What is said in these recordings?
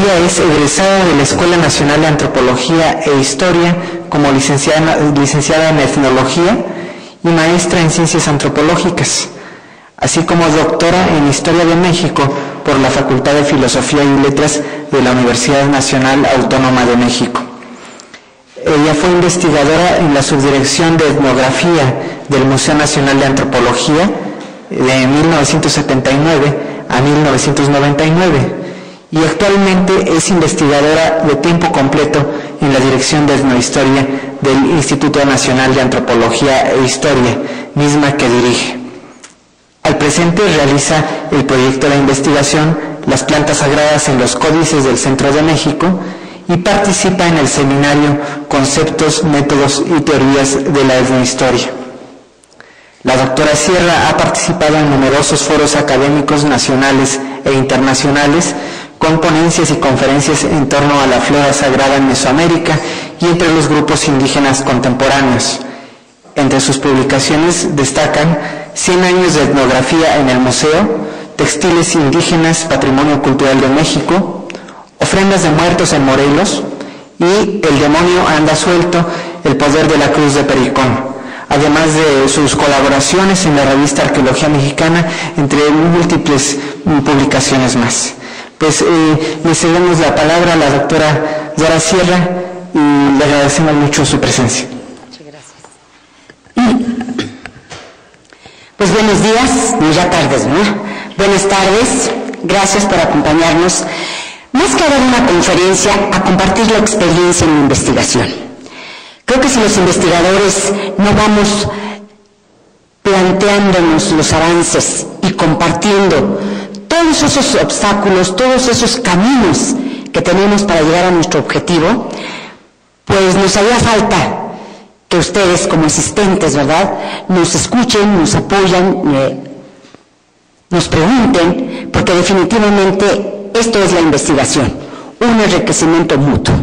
Ella es egresada de la Escuela Nacional de Antropología e Historia como licenciada en Etnología y maestra en Ciencias Antropológicas, así como doctora en Historia de México por la Facultad de Filosofía y Letras de la Universidad Nacional Autónoma de México. Ella fue investigadora en la Subdirección de Etnografía del Museo Nacional de Antropología de 1979 a 1999 y actualmente es investigadora de tiempo completo en la Dirección de Etnohistoria del Instituto Nacional de Antropología e Historia, misma que dirige. Al presente realiza el proyecto de investigación Las plantas sagradas en los códices del Centro de México y participa en el seminario Conceptos, Métodos y Teorías de la Etnohistoria. La doctora Sierra ha participado en numerosos foros académicos nacionales e internacionales con ponencias y conferencias en torno a la flora sagrada en Mesoamérica y entre los grupos indígenas contemporáneos. Entre sus publicaciones destacan 100 años de etnografía en el museo, Textiles indígenas, Patrimonio Cultural de México, Ofrendas de muertos en Morelos y El demonio anda suelto, el poder de la cruz de Pericón, además de sus colaboraciones en la revista Arqueología Mexicana, entre múltiples publicaciones más. Pues le cedemos la palabra a la doctora Dora Sierra y le agradecemos mucho su presencia. Muchas gracias. Pues buenos días, ya tardes, ¿no? Buenas tardes, gracias por acompañarnos. Más que dar una conferencia, a compartir la experiencia en la investigación. Creo que si los investigadores no vamos planteándonos los avances y compartiendo todos esos obstáculos, todos esos caminos que tenemos para llegar a nuestro objetivo, pues nos haría falta que ustedes como asistentes, ¿verdad?, nos escuchen, nos apoyan, nos pregunten, porque definitivamente esto es la investigación, un enriquecimiento mutuo.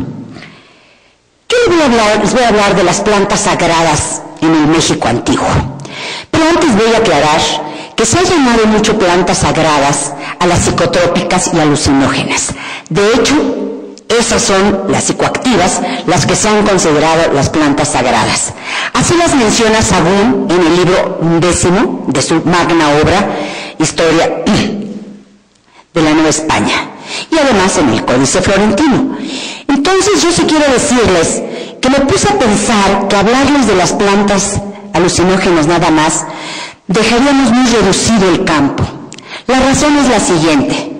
Yo les voy a hablar de las plantas sagradas en el México antiguo. Pero antes voy a aclarar que se ha llamado mucho plantas sagradas a las psicotrópicas y alucinógenas. De hecho, esas son las psicoactivas, las que se han considerado las plantas sagradas. Así las menciona Sagún en el libro 10 de su magna obra, Historia de la Nueva España, y además en el Códice Florentino. Entonces yo sí quiero decirles que me puse a pensar que hablarles de las plantas alucinógenas nada más, dejaríamos muy reducido el campo. La razón es la siguiente: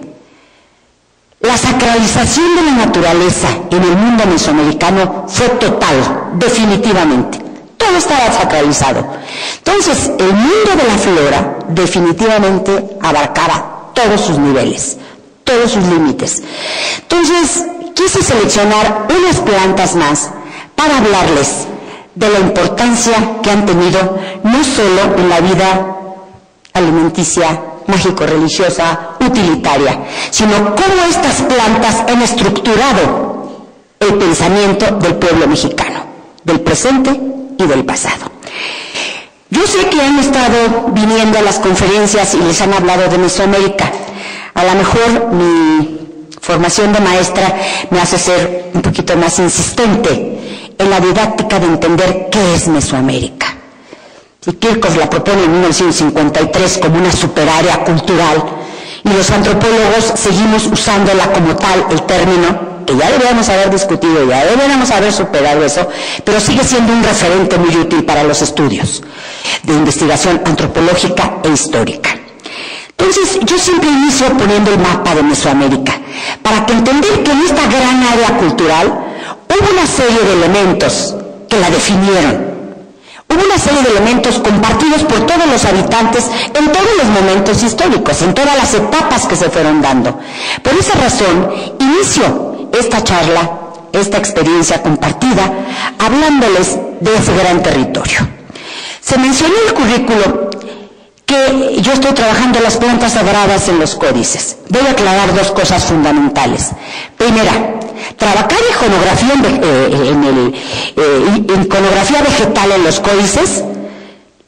la sacralización de la naturaleza en el mundo mesoamericano fue total, definitivamente. Todo estaba sacralizado. Entonces, el mundo de la flora definitivamente abarcaba todos sus niveles, todos sus límites. Entonces, quise seleccionar unas plantas más para hablarles de la importancia que han tenido no solo en la vida alimenticia, mágico-religiosa, utilitaria, sino cómo estas plantas han estructurado el pensamiento del pueblo mexicano, del presente y del pasado. Yo sé que han estado viniendo a las conferencias y les han hablado de Mesoamérica. A lo mejor mi formación de maestra me hace ser un poquito más insistente en la didáctica de entender qué es Mesoamérica. Y Kirchhoff la propone en 1953 como una superárea cultural, y los antropólogos seguimos usándola como tal, el término, que ya deberíamos haber discutido, ya deberíamos haber superado eso, pero sigue siendo un referente muy útil para los estudios de investigación antropológica e histórica. Entonces, yo siempre inicio poniendo el mapa de Mesoamérica, para que entender que en esta gran área cultural hubo una serie de elementos que la definieron. Hubo una serie de elementos compartidos por todos los habitantes en todos los momentos históricos, en todas las etapas que se fueron dando. Por esa razón, inicio esta charla, esta experiencia compartida, hablándoles de ese gran territorio. Se mencionó en el currículo que yo estoy trabajando las plantas sagradas en los códices. Voy a aclarar dos cosas fundamentales. Primera, trabajar iconografía, iconografía vegetal en los códices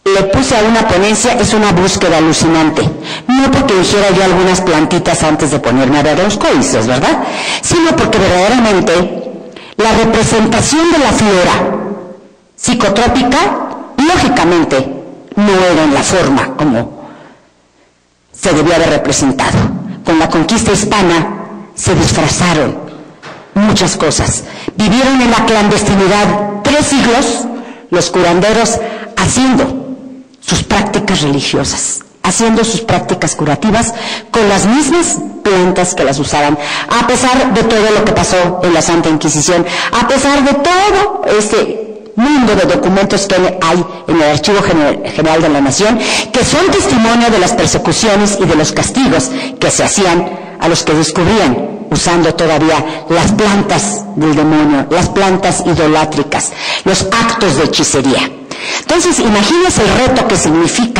le puse a una ponencia es una búsqueda alucinante. No porque dijera yo algunas plantitas antes de ponerme a ver los códices, ¿verdad? Sino porque verdaderamente la representación de la flora psicotrópica, lógicamente, no era en la forma como se debía haber representado. Con la conquista hispana se disfrazaron muchas cosas. Vivieron en la clandestinidad 3 siglos los curanderos haciendo sus prácticas religiosas, haciendo sus prácticas curativas con las mismas plantas que las usaban, a pesar de todo lo que pasó en la Santa Inquisición, a pesar de todo este mundo de documentos que hay en el Archivo General de la Nación, que son testimonio de las persecuciones y de los castigos que se hacían a los que descubrían, usando todavía las plantas del demonio, las plantas idolátricas, los actos de hechicería. Entonces, imagínense el reto que significa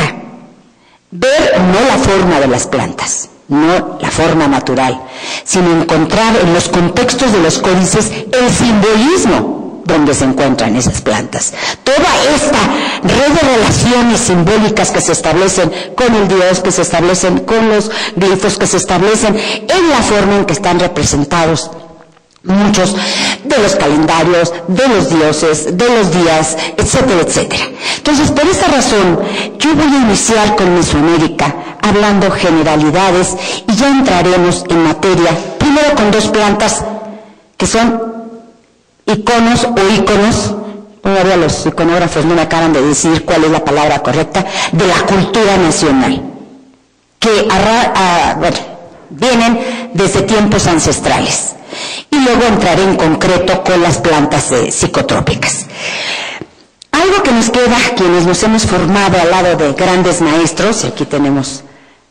ver no la forma de las plantas, no la forma natural, sino encontrar en los contextos de los códices el simbolismo donde se encuentran esas plantas. Toda esta red de relaciones simbólicas que se establecen con el Dios, que se establecen con los glifos, que se establecen en la forma en que están representados muchos de los calendarios, de los dioses, de los días, etcétera, etcétera. Entonces, por esta razón, yo voy a iniciar con Mesoamérica, hablando generalidades, y ya entraremos en materia, primero con 2 plantas que son iconos o íconos, todavía los iconógrafos no me acaban de decir cuál es la palabra correcta, de la cultura nacional, que vienen desde tiempos ancestrales. Y luego entraré en concreto con las plantas psicotrópicas. Algo que nos queda, quienes nos hemos formado al lado de grandes maestros, y aquí tenemos,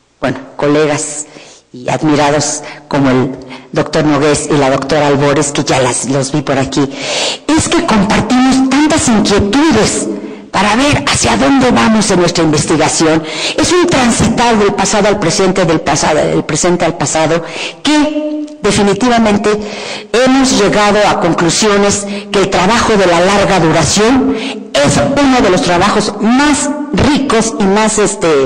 colegas y admirados como el doctor Nogués y la doctora Albores, que ya los vi por aquí, es que compartimos tantas inquietudes para ver hacia dónde vamos en nuestra investigación. Es un transitar del pasado al presente, del presente al pasado, que definitivamente hemos llegado a conclusiones que el trabajo de la larga duración es uno de los trabajos más ricos y más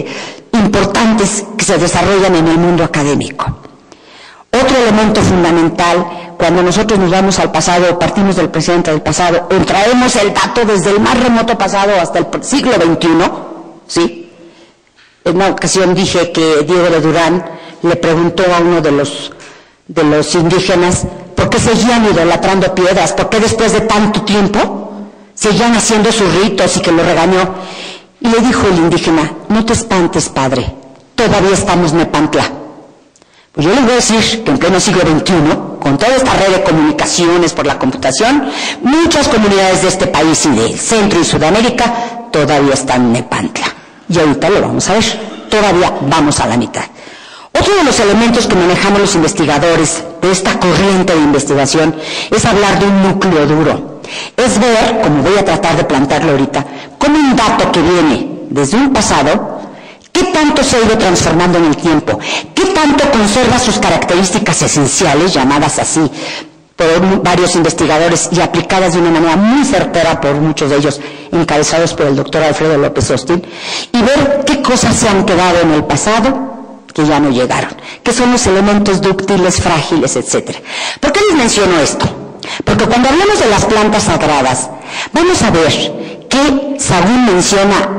importantes que se desarrollan en el mundo académico. Otro elemento fundamental, cuando nosotros nos vamos al pasado, partimos del presente al pasado, traemos el dato desde el más remoto pasado hasta el siglo XXI, ¿sí? En una ocasión dije que Diego de Durán le preguntó a uno de los indígenas por qué seguían idolatrando piedras, por qué después de tanto tiempo seguían haciendo sus ritos, y que lo regañó. Y le dijo el indígena: no te espantes, padre, todavía estamos Nepantla. Pues yo les voy a decir que en pleno siglo XXI, con toda esta red de comunicaciones por la computación, muchas comunidades de este país y de Centro y Sudamérica todavía están en Nepantla. Y ahorita lo vamos a ver, todavía vamos a la mitad. Otro de los elementos que manejamos los investigadores de esta corriente de investigación es hablar de un núcleo duro. Es ver, como voy a tratar de plantearlo ahorita, como un dato que viene desde un pasado, qué tanto se ha ido transformando en el tiempo, qué tanto conserva sus características esenciales, llamadas así por varios investigadores y aplicadas de una manera muy certera por muchos de ellos, encabezados por el doctor Alfredo López Austin, y ver qué cosas se han quedado en el pasado que ya no llegaron, que son los elementos dúctiles, frágiles, etc. ¿Por qué les menciono esto? Porque cuando hablamos de las plantas sagradas, vamos a ver que Sagún menciona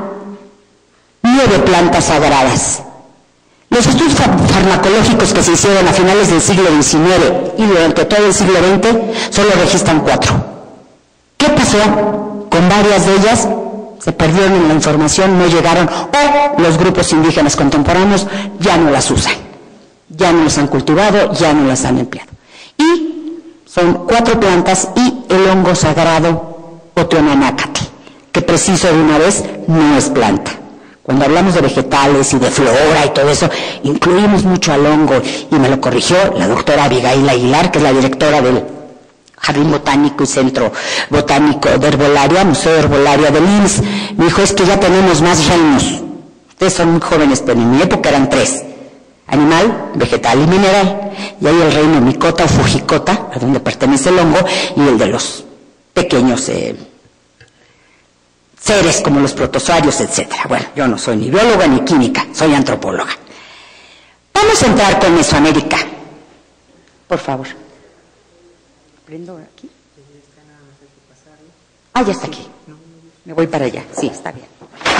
9 plantas sagradas. Los estudios farmacológicos que se hicieron a finales del siglo XIX y durante todo el siglo XX solo registran 4. ¿Qué pasó con varias de ellas? Se perdieron en la información, no llegaron, o los grupos indígenas contemporáneos ya no las usan, ya no las han cultivado, ya no las han empleado. Y son 4 plantas y el hongo sagrado Oteonanácatl, que preciso de una vez no es planta. Cuando hablamos de vegetales y de flora y todo eso, incluimos mucho al hongo, y me lo corrigió la doctora Abigail Aguilar, que es la directora del Jardín Botánico y Centro Botánico de Herbolaria, Museo de Herbolaria del IMSS. Me dijo: es que ya tenemos más reinos. Ustedes son muy jóvenes, pero en mi época eran 3. Animal, vegetal y mineral. Y hay el reino Micota o Fujicota, a donde pertenece el hongo, y el de los pequeños seres como los protozoarios, etcétera. Bueno, yo no soy ni bióloga ni química, soy antropóloga. Vamos a entrar con Mesoamérica. Por favor. ¿Prendo aquí? Ah, ya está aquí. Me voy para allá. Sí, está bien.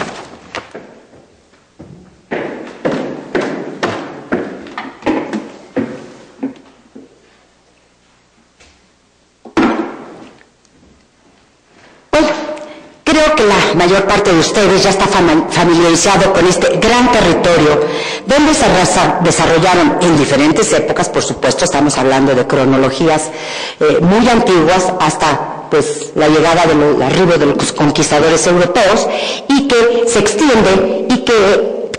Creo que la mayor parte de ustedes ya está familiarizado con este gran territorio donde se desarrollaron en diferentes épocas, por supuesto, estamos hablando de cronologías muy antiguas hasta pues la llegada del arribo de los conquistadores europeos, y que se extiende y que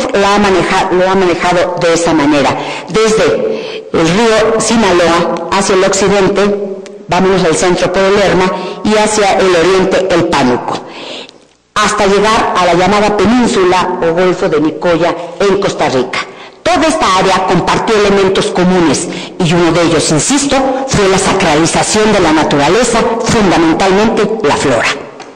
lo ha manejado de esa manera, desde el río Sinaloa hacia el occidente, vámonos al centro por el Lerma, y hacia el oriente el Pánuco, hasta llegar a la llamada península o Golfo de Nicoya en Costa Rica. Toda esta área compartió elementos comunes, y uno de ellos, insisto, fue la sacralización de la naturaleza, fundamentalmente la flora.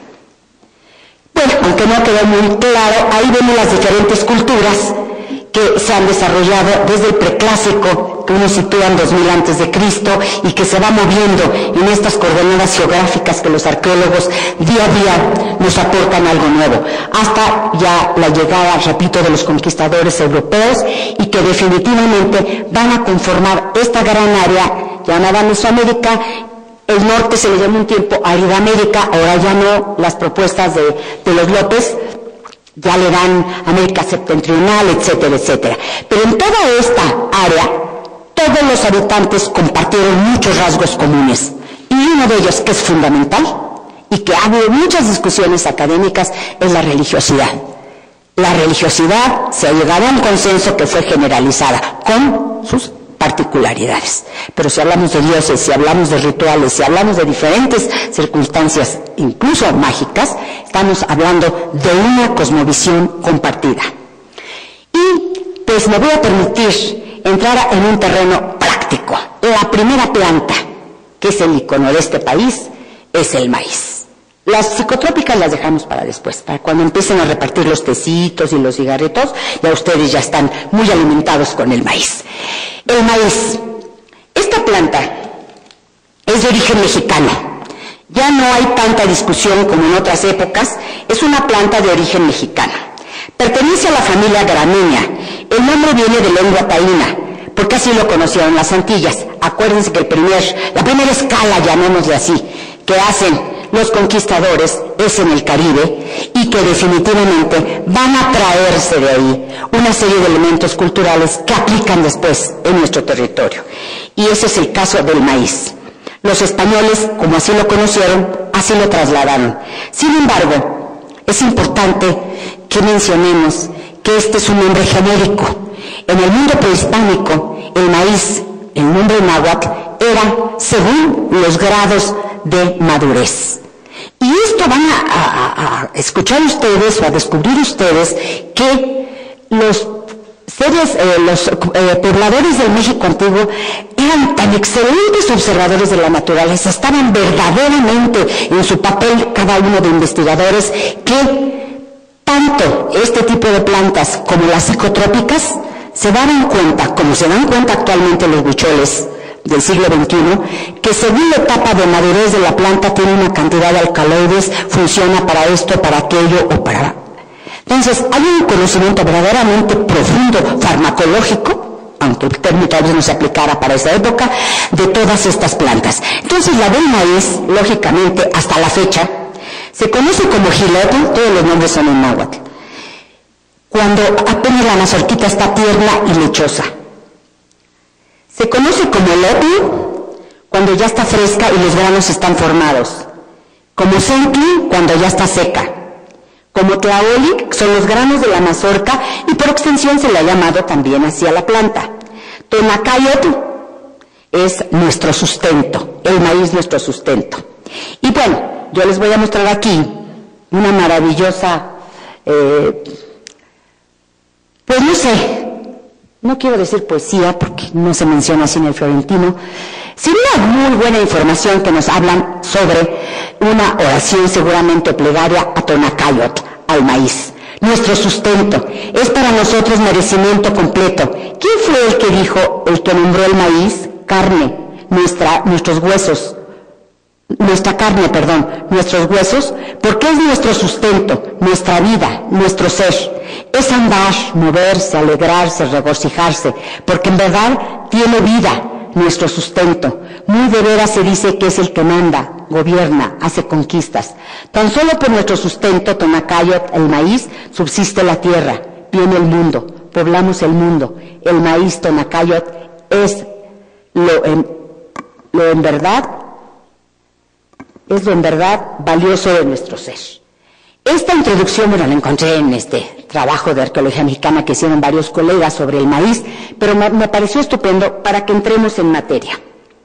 Bueno, aunque no quedó muy claro, ahí vemos las diferentes culturas que se han desarrollado desde el preclásico, que uno sitúa en 2000 a.C. y que se va moviendo en estas coordenadas geográficas que los arqueólogos día a día nos aportan algo nuevo, hasta ya la llegada, repito, de los conquistadores europeos, y que definitivamente van a conformar esta gran área llamada Mesoamérica. El norte se le llamó un tiempo Aridoamérica, ahora ya no, las propuestas de los López ya le dan América Septentrional, etcétera, etcétera. Pero en toda esta área, todos los habitantes compartieron muchos rasgos comunes, y uno de ellos, que es fundamental y que ha habido muchas discusiones académicas, es la religiosidad. La religiosidad se ha llegado a un consenso que fue generalizada con sus particularidades. Pero si hablamos de dioses, si hablamos de rituales, si hablamos de diferentes circunstancias, incluso mágicas, estamos hablando de una cosmovisión compartida. Y pues me voy a permitir entrar en un terreno práctico. La primera planta, que es el icono de este país, es el maíz. Las psicotrópicas las dejamos para después, para cuando empiecen a repartir los tecitos y los cigarritos, ya ustedes ya están muy alimentados con el maíz. El maíz, esta planta es de origen mexicano. Ya no hay tanta discusión como en otras épocas, es una planta de origen mexicano. Pertenece a la familia Gramínea. El nombre viene de lengua taína, porque así lo conocieron las Antillas. Acuérdense que la primera escala, llamémosle así, que hacen los conquistadores es en el Caribe, y que definitivamente van a traerse de ahí una serie de elementos culturales que aplican después en nuestro territorio. Y ese es el caso del maíz. Los españoles, como así lo conocieron, así lo trasladaron. Sin embargo, es importante que mencionemos que este es un nombre genérico. En el mundo prehispánico, el maíz, el nombre náhuatl, era según los grados de madurez. Y esto van a escuchar ustedes o a descubrir ustedes que los pobladores del México antiguo eran tan excelentes observadores de la naturaleza, estaban verdaderamente en su papel cada uno de investigadores, que tanto este tipo de plantas como las psicotrópicas se daban cuenta, como se dan cuenta actualmente los huicholes del siglo XXI, que según la etapa de madurez de la planta tiene una cantidad de alcaloides, funciona para esto, para aquello o para... Entonces, hay un conocimiento verdaderamente profundo, farmacológico, aunque el término tal vez no se aplicara para esa época, de todas estas plantas. Entonces, la del maíz, lógicamente, hasta la fecha, se conoce como jilote, todos los nombres son en náhuatl, cuando apenas la mazorquita está tierna y lechosa. Se conoce como elote cuando ya está fresca y los granos están formados, como centli cuando ya está seca, como tlaoli, son los granos de la mazorca, y por extensión se le ha llamado también así a la planta. Tonacayotl es nuestro sustento, el maíz nuestro sustento. Y bueno, yo les voy a mostrar aquí una maravillosa, pues no sé, no quiero decir poesía porque no se menciona así en el florentino, sin una muy buena información que nos hablan sobre una oración seguramente plegaria a Tonacayot, al maíz. Nuestro sustento es para nosotros merecimiento completo. ¿Quién fue el que dijo, el que nombró el maíz? Carne, nuestros huesos. Nuestra carne, nuestros huesos, porque es nuestro sustento, nuestra vida, nuestro ser. Es andar, moverse, alegrarse, regocijarse, porque en verdad tiene vida nuestro sustento. Muy de veras se dice que es el que manda, gobierna, hace conquistas. Tan solo por nuestro sustento, Tonacayot, el maíz, subsiste la tierra, viene el mundo, poblamos el mundo. El maíz Tonacayot es lo en verdad valioso de nuestro ser. Esta introducción, la encontré en este trabajo de arqueología mexicana que hicieron varios colegas sobre el maíz, pero me pareció estupendo para que entremos en materia.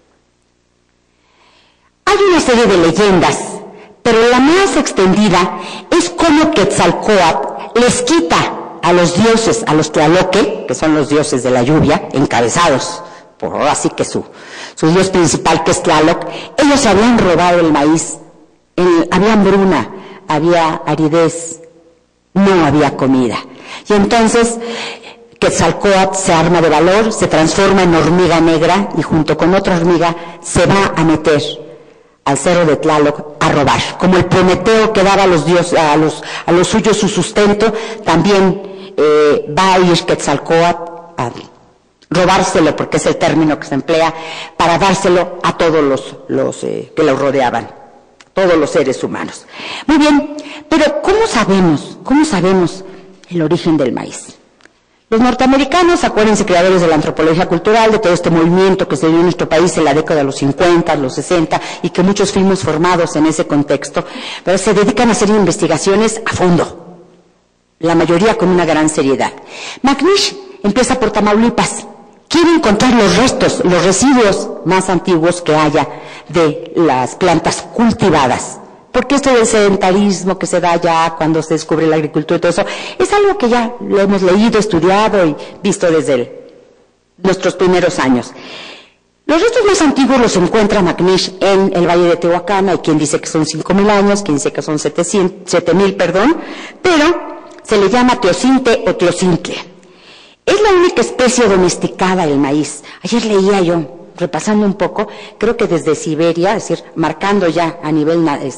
Hay una serie de leyendas, pero la más extendida es cómo Quetzalcóatl les quita a los dioses, a los Tlaloque, que son los dioses de la lluvia, encabezados por ahora sí que su dios principal, que es Tlaloc. Ellos se habían robado el maíz, había hambruna, había aridez, no había comida. Y entonces Quetzalcóatl se arma de valor, se transforma en hormiga negra y junto con otra hormiga se va a meter al cerro de Tlaloc a robar. Como el Prometeo que daba a los dioses, a los suyos su sustento, también va a ir Quetzalcóatl a robárselo, porque es el término que se emplea, para dárselo a todos los que lo rodeaban, todos los seres humanos. Muy bien, pero ¿cómo sabemos el origen del maíz? Los norteamericanos, acuérdense, creadores de la antropología cultural, de todo este movimiento que se dio en nuestro país en la década de los 50, los 60, y que muchos fuimos formados en ese contexto, pero se dedican a hacer investigaciones a fondo, la mayoría con una gran seriedad. McNish empieza por Tamaulipas. Quiere encontrar los restos, los residuos más antiguos que haya de las plantas cultivadas. Porque esto del sedentarismo que se da ya cuando se descubre la agricultura y todo eso, es algo que ya lo hemos leído, estudiado y visto desde nuestros primeros años. Los restos más antiguos los encuentra McNish en el Valle de Tehuacán. Hay quien dice que son 5.000 años, quien dice que son 7.000, pero se le llama teocinte o teocintle. Es la única especie domesticada el maíz. Ayer leía yo, repasando un poco, creo que desde Siberia, es decir, marcando ya a nivel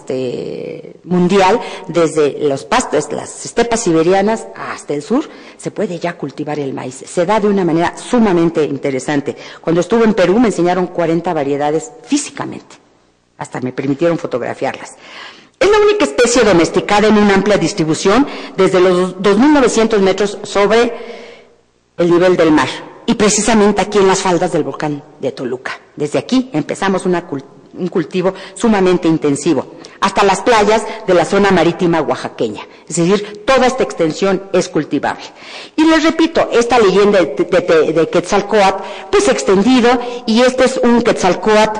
mundial, desde los pastos, las estepas siberianas hasta el sur, se puede ya cultivar el maíz. Se da de una manera sumamente interesante. Cuando estuve en Perú me enseñaron 40 variedades físicamente. Hasta me permitieron fotografiarlas. Es la única especie domesticada en una amplia distribución desde los 2.900 metros sobre el nivel del mar, y precisamente aquí en las faldas del volcán de Toluca. Desde aquí empezamos un cultivo sumamente intensivo, hasta las playas de la zona marítima oaxaqueña. Es decir, toda esta extensión es cultivable. Y les repito, esta leyenda de Quetzalcóatl, pues extendido, y este es un Quetzalcóatl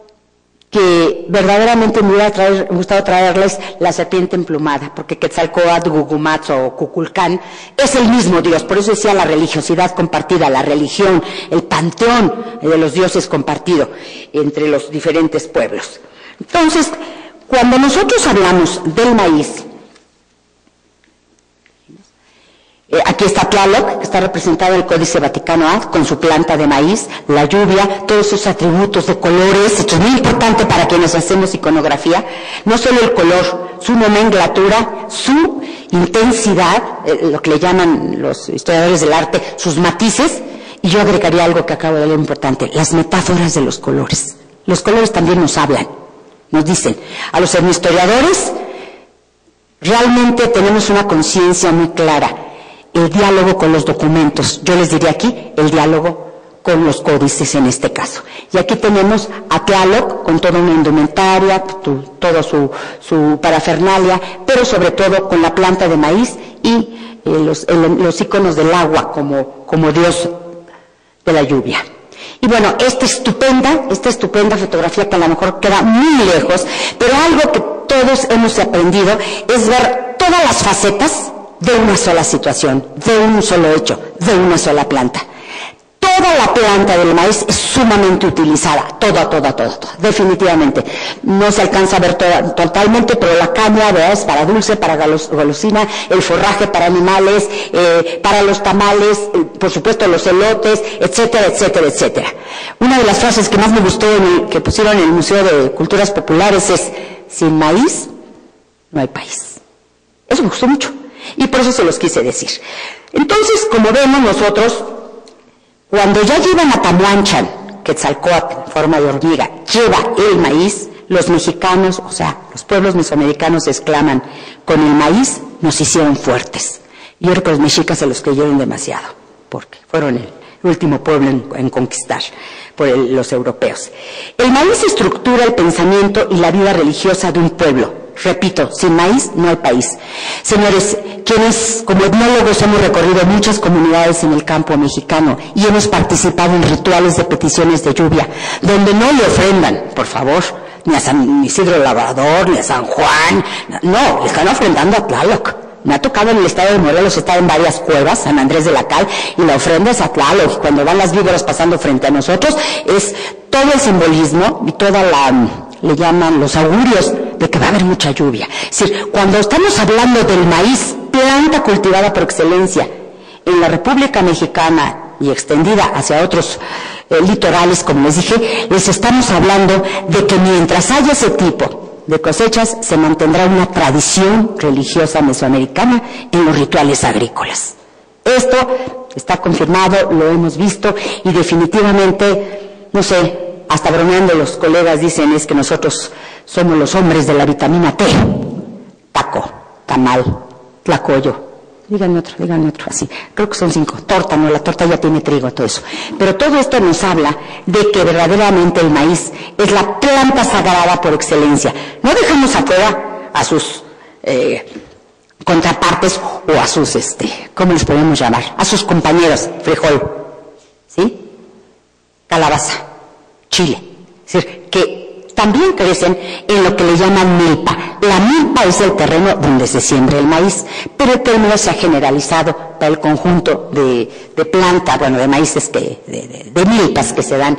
que verdaderamente me hubiera gustado traerles la serpiente emplumada, porque Quetzalcóatl, Gugumatz o Cuculcán es el mismo Dios. Por eso decía la religiosidad compartida, la religión, el panteón de los dioses compartido entre los diferentes pueblos. Entonces, cuando nosotros hablamos del maíz, aquí está Tlaloc, que está representado en el Códice Vaticano A, con su planta de maíz, la lluvia, todos sus atributos de colores. Esto es muy importante para quienes hacemos iconografía. No solo el color, su nomenclatura, su intensidad, lo que le llaman los historiadores del arte, sus matices. Y yo agregaría algo que acabo de leer importante, las metáforas de los colores. Los colores también nos hablan, nos dicen. A los historiadores realmente tenemos una conciencia muy clara. El diálogo con los documentos, yo les diría aquí, el diálogo con los códices en este caso. Y aquí tenemos a Tlaloc con toda una indumentaria, toda su parafernalia, pero sobre todo con la planta de maíz y los iconos del agua como dios de la lluvia. Y bueno, esta estupenda fotografía que a lo mejor queda muy lejos, pero algo que todos hemos aprendido es ver todas las facetas de una sola situación, de un solo hecho, de una sola planta. Toda toda la planta del maíz es sumamente utilizada, toda, definitivamente. No se alcanza a ver totalmente, pero la caña, ¿verdad?, es para dulce, para golosina, el forraje para animales, para los tamales, por supuesto los elotes, etcétera, etcétera, etcétera. Una de las frases que más me gustó que pusieron en el Museo de Culturas Populares es: sin maíz no hay país. Eso me gustó mucho y por eso se los quise decir. Entonces, como vemos nosotros, cuando ya llevan a Tamuanchan, Quetzalcóatl en forma de hormiga, lleva el maíz, los mexicanos, o sea, los pueblos mesoamericanos exclaman: con el maíz nos hicieron fuertes. Y yo creo que los mexicas se los creyeron demasiado, porque fueron el último pueblo en conquistar por los europeos. El maíz estructura el pensamiento y la vida religiosa de un pueblo. Repito, sin maíz no hay país. Señores, quienes como etnólogos hemos recorrido muchas comunidades en el campo mexicano y hemos participado en rituales de peticiones de lluvia, donde no le ofrendan, por favor, ni a San Isidro Labrador, ni a San Juan, no, le están ofrendando a Tlaloc. Me ha tocado en el estado de Morelos estar en varias cuevas, San Andrés de la Cal, y la ofrenda es a Tlaloc. Y cuando van las víboras pasando frente a nosotros, es todo el simbolismo y toda le llaman los augurios de que va a haber mucha lluvia. Es decir, cuando estamos hablando del maíz, planta cultivada por excelencia en la República Mexicana y extendida hacia otros litorales, como les dije, les estamos hablando de que mientras haya ese tipo de cosechas, se mantendrá una tradición religiosa mesoamericana en los rituales agrícolas. Esto está confirmado, lo hemos visto, y definitivamente, no sé, hasta bromeando los colegas dicen es que nosotros somos los hombres de la vitamina T. Taco, tamal, tlacoyo. Díganme otro, así. Creo que son 5. Torta, no, la torta ya tiene trigo, todo eso. Pero todo esto nos habla de que verdaderamente el maíz es la planta sagrada por excelencia. No dejamos afuera a sus contrapartes o a sus, ¿cómo les podemos llamar? A sus compañeros, frijol, ¿sí? Calabaza, chile. Es decir, que también crecen en lo que le llaman milpa. La milpa es el terreno donde se siembra el maíz, pero el término se ha generalizado para el conjunto de plantas, bueno, de maíces, de milpas que se dan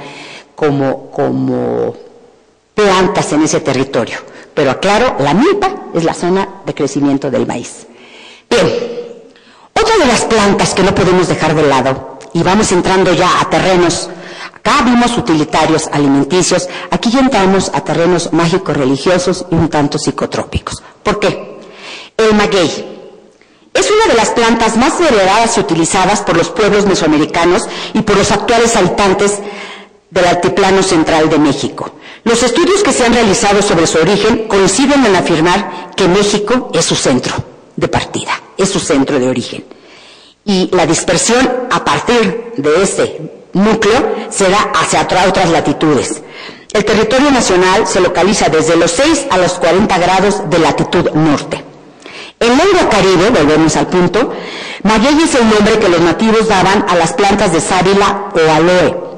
como plantas en ese territorio. Pero aclaro, la milpa es la zona de crecimiento del maíz. Bien, otra de las plantas que no podemos dejar de lado, y vamos entrando ya a terrenos. Acá vimos utilitarios, alimenticios, aquí ya entramos a terrenos mágicos religiosos y un tanto psicotrópicos. ¿Por qué? El maguey es una de las plantas más heredadas y utilizadas por los pueblos mesoamericanos y por los actuales habitantes del altiplano central de México. Los estudios que se han realizado sobre su origen coinciden en afirmar que México es su centro de partida, es su centro de origen. Y la dispersión a partir de ese núcleo se da hacia otras latitudes. El territorio nacional se localiza desde los 6 a los 40 grados de latitud norte. En lengua caribe, volvemos al punto, maguey es el nombre que los nativos daban a las plantas de sábila o aloe.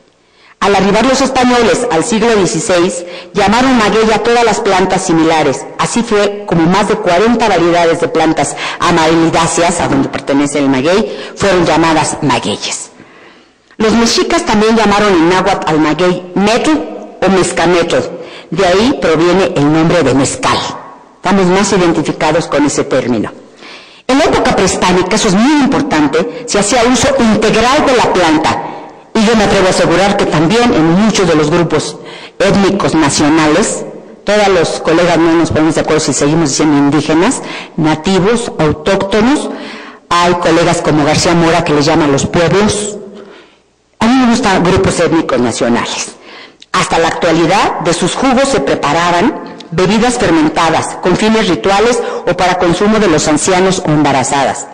Al arribar los españoles al siglo XVI, llamaron maguey a todas las plantas similares. Así fue como más de 40 variedades de plantas amariláceas, a donde pertenece el maguey, fueron llamadas magueyes. Los mexicas también llamaron en náhuatl al maguey metl o mezcametl. De ahí proviene el nombre de mezcal. Estamos más identificados con ese término. En la época prehispánica, eso es muy importante, se hacía uso integral de la planta. Y yo me atrevo a asegurar que también en muchos de los grupos étnicos nacionales, todos los colegas no nos ponemos de acuerdo si seguimos diciendo indígenas, nativos, autóctonos, hay colegas como García Mora que les llaman los pueblos. A mí me gustan grupos étnicos nacionales. Hasta la actualidad, de sus jugos se preparaban bebidas fermentadas con fines rituales o para consumo de los ancianos o embarazadas,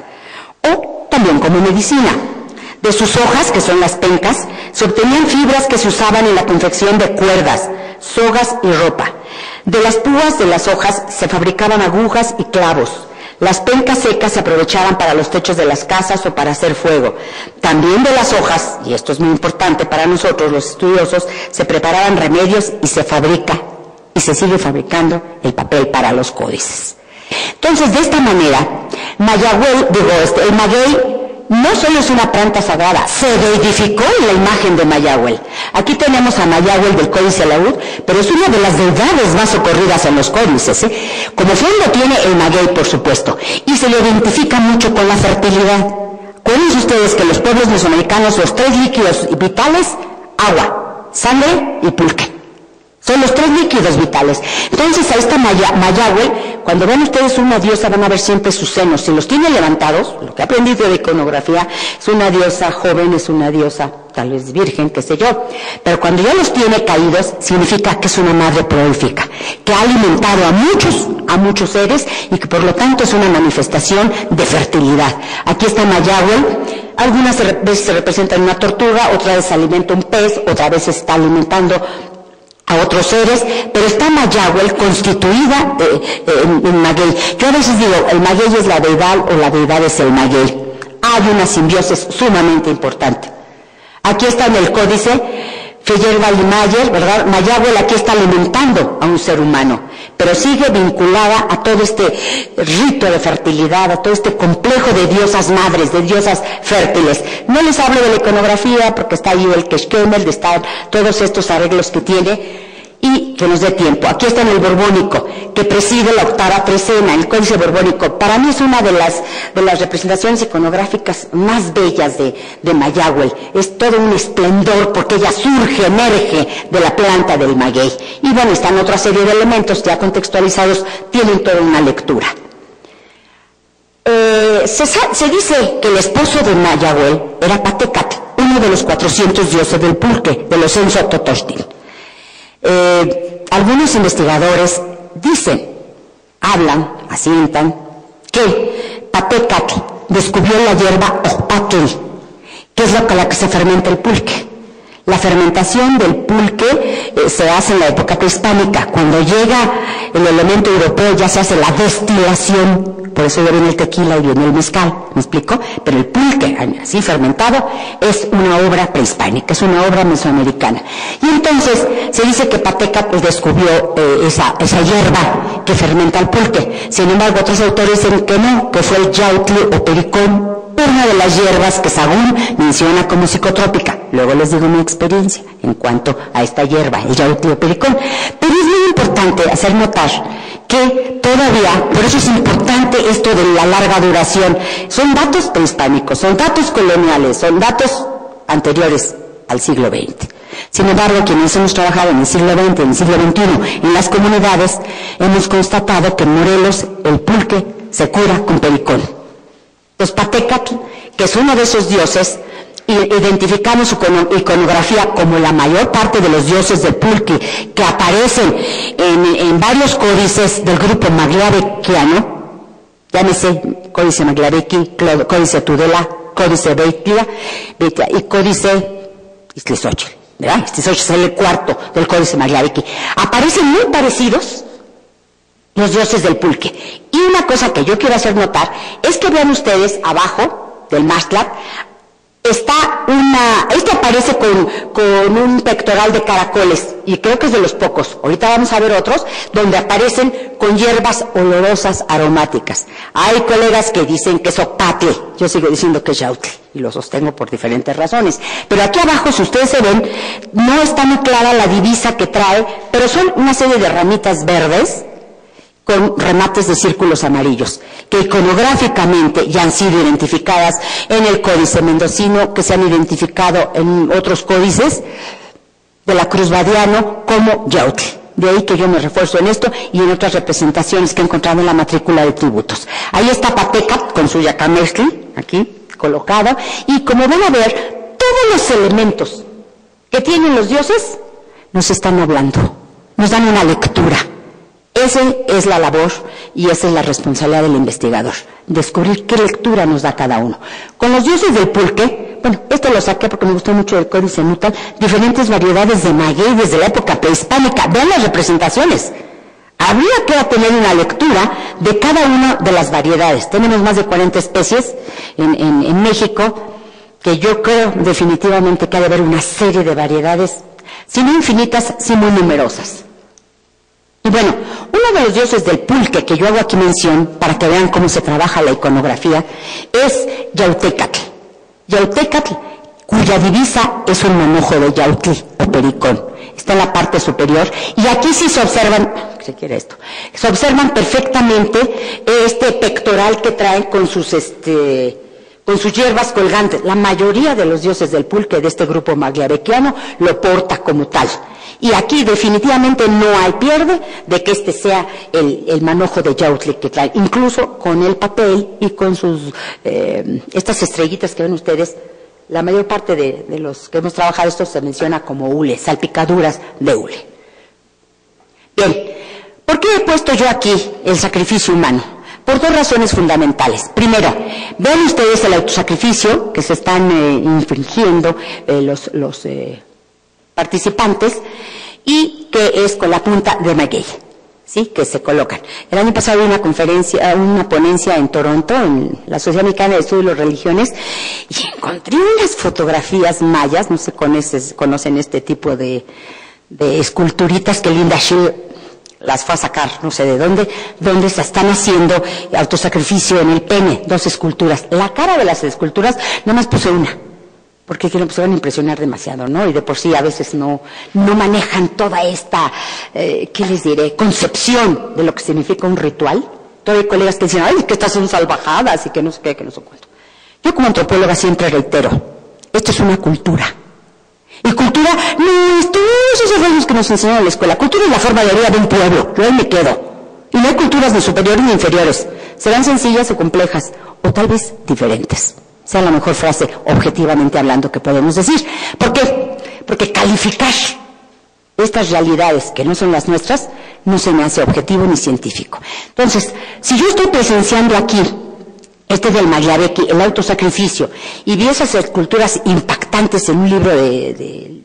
o también como medicina. De sus hojas, que son las pencas, se obtenían fibras que se usaban en la confección de cuerdas, sogas y ropa. De las púas de las hojas se fabricaban agujas y clavos. Las pencas secas se aprovechaban para los techos de las casas o para hacer fuego. También de las hojas, y esto es muy importante para nosotros los estudiosos, se preparaban remedios y se fabrica y se sigue fabricando el papel para los códices. Entonces, de esta manera, el maguey no solo es una planta sagrada, se deidificó en la imagen de Mayahuel. Aquí tenemos a Mayahuel del Códice Laúd, pero es una de las deidades más socorridas en los códices, ¿eh? Como fondo tiene el maguey, por supuesto, y se le identifica mucho con la fertilidad. Acuérdense ustedes que los pueblos mesoamericanos, los 3 líquidos vitales, agua, sangre y pulque. Son los 3 líquidos vitales. Entonces a esta Mayahuel, cuando ven ustedes una diosa, van a ver siempre sus senos. Si los tiene levantados, lo que he aprendido de iconografía, es una diosa joven, es una diosa tal vez virgen, qué sé yo. Pero cuando ya los tiene caídos, significa que es una madre prolífica, que ha alimentado a muchos seres y que por lo tanto es una manifestación de fertilidad. Aquí está Mayahuel. Algunas veces se representa en una tortuga, otra vez alimenta un pez, otra vez está alimentando a otros seres, pero está Mayahuel constituida en maguey. Yo a veces digo, el maguey es la deidad o la deidad es el maguey. Hay una simbiosis sumamente importante. Aquí está en el códice Feyerabad y Mayer, ¿verdad? Mayahuel aquí está alimentando a un ser humano, pero sigue vinculada a todo este rito de fertilidad, a todo este complejo de diosas madres, de diosas fértiles. No les hablo de la iconografía porque está ahí el Keshkemel, están todos estos arreglos que tiene y que nos dé tiempo. Aquí está en el borbónico, que preside la octava trecena, el códice borbónico. Para mí es una de las representaciones iconográficas más bellas de Mayahuel. Es todo un esplendor porque ella surge, emerge de la planta del maguey. Y bueno, están otra serie de elementos ya contextualizados, tienen toda una lectura. Se dice que el esposo de Mayahuel era Patecatl, uno de los 400 dioses del pulque, de los Ensototochtil. Algunos investigadores dicen, hablan, asientan, que Patecatl descubrió la hierba Ojpatl, que es la que se fermenta el pulque. La fermentación del pulque se hace en la época prehispánica. Cuando llega el elemento europeo ya se hace la destilación. Por eso ya viene el tequila y viene el mezcal, ¿me explico? Pero el pulque, así fermentado, es una obra prehispánica, es una obra mesoamericana. Y entonces se dice que Patecatl descubrió esa hierba que fermenta el pulque. Sin embargo, otros autores dicen que no, que fue el yautli o pericón, una de las hierbas que Sahagún menciona como psicotrópica. Luego les digo mi experiencia en cuanto a esta hierba, el yautli o pericón. Pero es muy importante hacer notar que todavía, por eso es importante esto de la larga duración, son datos prehispánicos, son datos coloniales, son datos anteriores al siglo XX. Sin embargo, quienes hemos trabajado en el siglo XX, en el siglo XXI, en las comunidades, hemos constatado que en Morelos el pulque se cura con pericón. Los Patecatl, que es uno de esos dioses, identificamos su iconografía como la mayor parte de los dioses del pulque que aparecen en varios códices del grupo Maglarequiano, llámese Códice Maglarequi, Códice Tudela, Códice Beitia y Códice Iztlizochtli, ¿verdad? Iztlizochtli es el cuarto del Códice Maglarequi. Aparecen muy parecidos los dioses del pulque. Y una cosa que yo quiero hacer notar es que vean ustedes abajo del mastlat este aparece con un pectoral de caracoles y creo que es de los pocos. Ahorita vamos a ver otros donde aparecen con hierbas olorosas aromáticas. Hay colegas que dicen que es Ojpatl, yo sigo diciendo que es yautli y lo sostengo por diferentes razones. Pero aquí abajo, si ustedes se ven, no está muy clara la divisa que trae, pero son una serie de ramitas verdes con remates de círculos amarillos, que iconográficamente ya han sido identificadas en el Códice Mendocino, que se han identificado en otros códices de la Cruz Badiano como yautli. De ahí que yo me refuerzo en esto y en otras representaciones que he encontrado en la matrícula de tributos. Ahí está Patecatl con su yacamextli, aquí colocado, y como van a ver, todos los elementos que tienen los dioses nos están hablando, nos dan una lectura. Esa es la labor y esa es la responsabilidad del investigador, descubrir qué lectura nos da cada uno. Con los dioses del pulque, bueno, esto lo saqué porque me gustó mucho el Códice Nutal, diferentes variedades de maguey desde la época prehispánica. Vean las representaciones. Habría que tener una lectura de cada una de las variedades. Tenemos más de 40 especies en México, que yo creo definitivamente que ha de haber una serie de variedades, si no infinitas, sí muy numerosas. Y bueno, uno de los dioses del pulque que yo hago aquí mención, para que vean cómo se trabaja la iconografía, es Yautecatl. Yautecatl, cuya divisa es un manojo de yautli o pericón. Está en la parte superior, y aquí sí se observan, ¿qué quiere esto? Se observan perfectamente este pectoral que traen con sus hierbas colgantes. La mayoría de los dioses del pulque de este grupo magliabequiano lo porta como tal. Y aquí definitivamente no hay pierde de que este sea el manojo de yautli que trae, incluso con el papel y con sus estas estrellitas que ven ustedes. La mayor parte de los que hemos trabajado esto se menciona como hule, salpicaduras de hule. Bien, ¿por qué he puesto yo aquí el sacrificio humano? Por dos razones fundamentales. Primero, ven ustedes el autosacrificio que se están infringiendo los participantes, y que es con la punta de maguey, ¿sí? Que se colocan. El año pasado hubo una ponencia en Toronto, en la Sociedad Mexicana de Estudio de las Religiones, y encontré unas fotografías mayas, no sé si conocen este tipo de esculturitas que Linda Schill las fue a sacar, no sé de dónde, donde se están haciendo autosacrificio en el pene, 2 esculturas. La cara de las esculturas, nada más puse una, porque pues, se van a impresionar demasiado, ¿no? Y de por sí a veces no manejan toda esta, ¿qué les diré?, concepción de lo que significa un ritual. Todavía hay colegas que dicen, ay, que estas son salvajadas y que no sé qué, que no sé cuánto. Yo como antropóloga siempre reitero, esto es una cultura. Y cultura no es todos esos rollos que nos enseñaron en la escuela. Cultura es la forma de vida de un pueblo, yo ahí me quedo. Y no hay culturas ni superiores ni inferiores. Serán sencillas o complejas, o tal vez diferentes. Sea la mejor frase, objetivamente hablando, que podemos decir. ¿Por qué? Porque calificar estas realidades que no son las nuestras no se me hace objetivo ni científico. Entonces, si yo estoy presenciando aquí este del Magliabechi, el autosacrificio, y vi esas esculturas impactantes en un libro de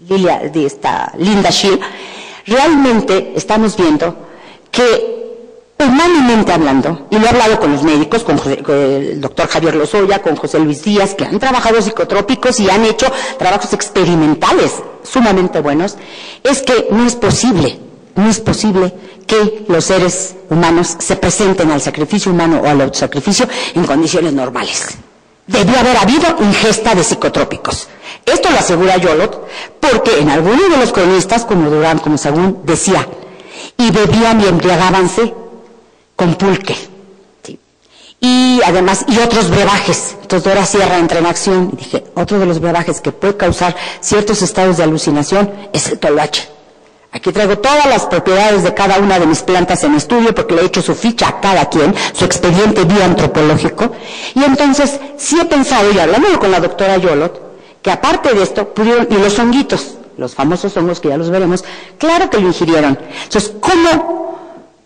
Linda Schill, realmente estamos viendo que, humanamente hablando, y lo he hablado con los médicos, con el doctor Javier Lozoya, con José Luis Díaz, que han trabajado psicotrópicos y han hecho trabajos experimentales sumamente buenos, es que no es posible que los seres humanos se presenten al sacrificio humano o al autosacrificio en condiciones normales. Debió haber habido ingesta de psicotrópicos. Esto lo asegura Yolot, porque en algunos de los cronistas, como Durán, como Sagún, decía, y bebían y embriagábanse con pulque, ¿sí? Y además, y otros brebajes. Entonces Dora Sierra entra en acción y dije, otro de los brebajes que puede causar ciertos estados de alucinación es el toloache. Aquí traigo todas las propiedades de cada una de mis plantas en estudio, porque le he hecho su ficha a cada quien, su expediente bioantropológico, y entonces sí he pensado, y hablando con la doctora Yolot, que aparte de esto, pudieron, y los honguitos, los famosos hongos que ya los veremos, claro que lo ingirieron. Entonces, ¿cómo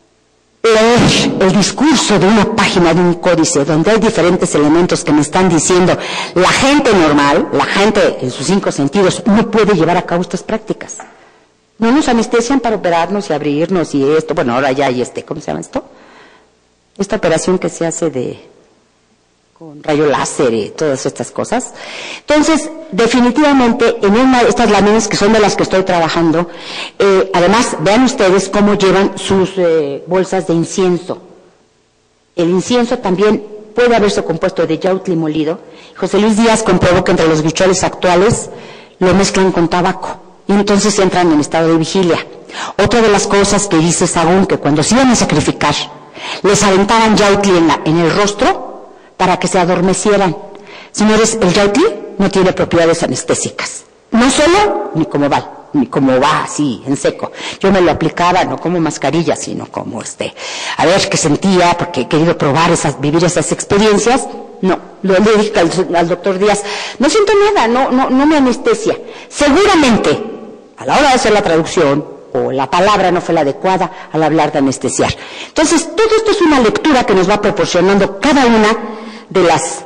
leer el discurso de una página de un códice donde hay diferentes elementos que me están diciendo la gente normal, la gente en sus 5 sentidos, no puede llevar a cabo estas prácticas? No nos anestesian para operarnos y abrirnos y esto, bueno, ahora ya hay ¿cómo se llama esto? Esta operación que se hace con rayo láser y todas estas cosas. Entonces, definitivamente, en estas láminas que son de las que estoy trabajando, además, vean ustedes cómo llevan sus bolsas de incienso. El incienso también puede haberse compuesto de yautli molido. José Luis Díaz comprobó que entre los huicholes actuales lo mezclan con tabaco. Y entonces entran en estado de vigilia. Otra de las cosas que dice Sagún, que cuando se iban a sacrificar, les aventaban yautli en el rostro para que se adormecieran. Señores, el yautli no tiene propiedades anestésicas. No solo, ni como va así, en seco. Yo me lo aplicaba no como mascarilla, sino como a ver qué sentía, porque he querido probar vivir esas experiencias. No, le dije al doctor Díaz, no siento nada, no me anestesia. Seguramente, a la hora de hacer la traducción, o la palabra no fue la adecuada al hablar de anestesiar. Entonces, todo esto es una lectura que nos va proporcionando cada una de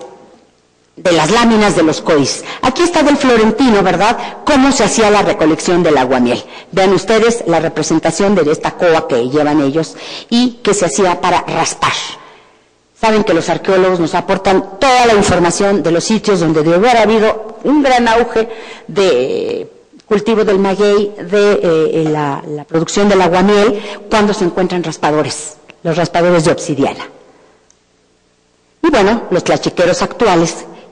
las láminas de los códices. Aquí está del Florentino, ¿verdad?, cómo se hacía la recolección del aguamiel. Vean ustedes la representación de esta coa que llevan ellos y que se hacía para raspar. Saben que los arqueólogos nos aportan toda la información de los sitios donde debe haber habido un gran auge de cultivo del maguey, de la producción del aguamiel, cuando se encuentran raspadores, los raspadores de obsidiana. Y bueno, los tlachiqueros actuales,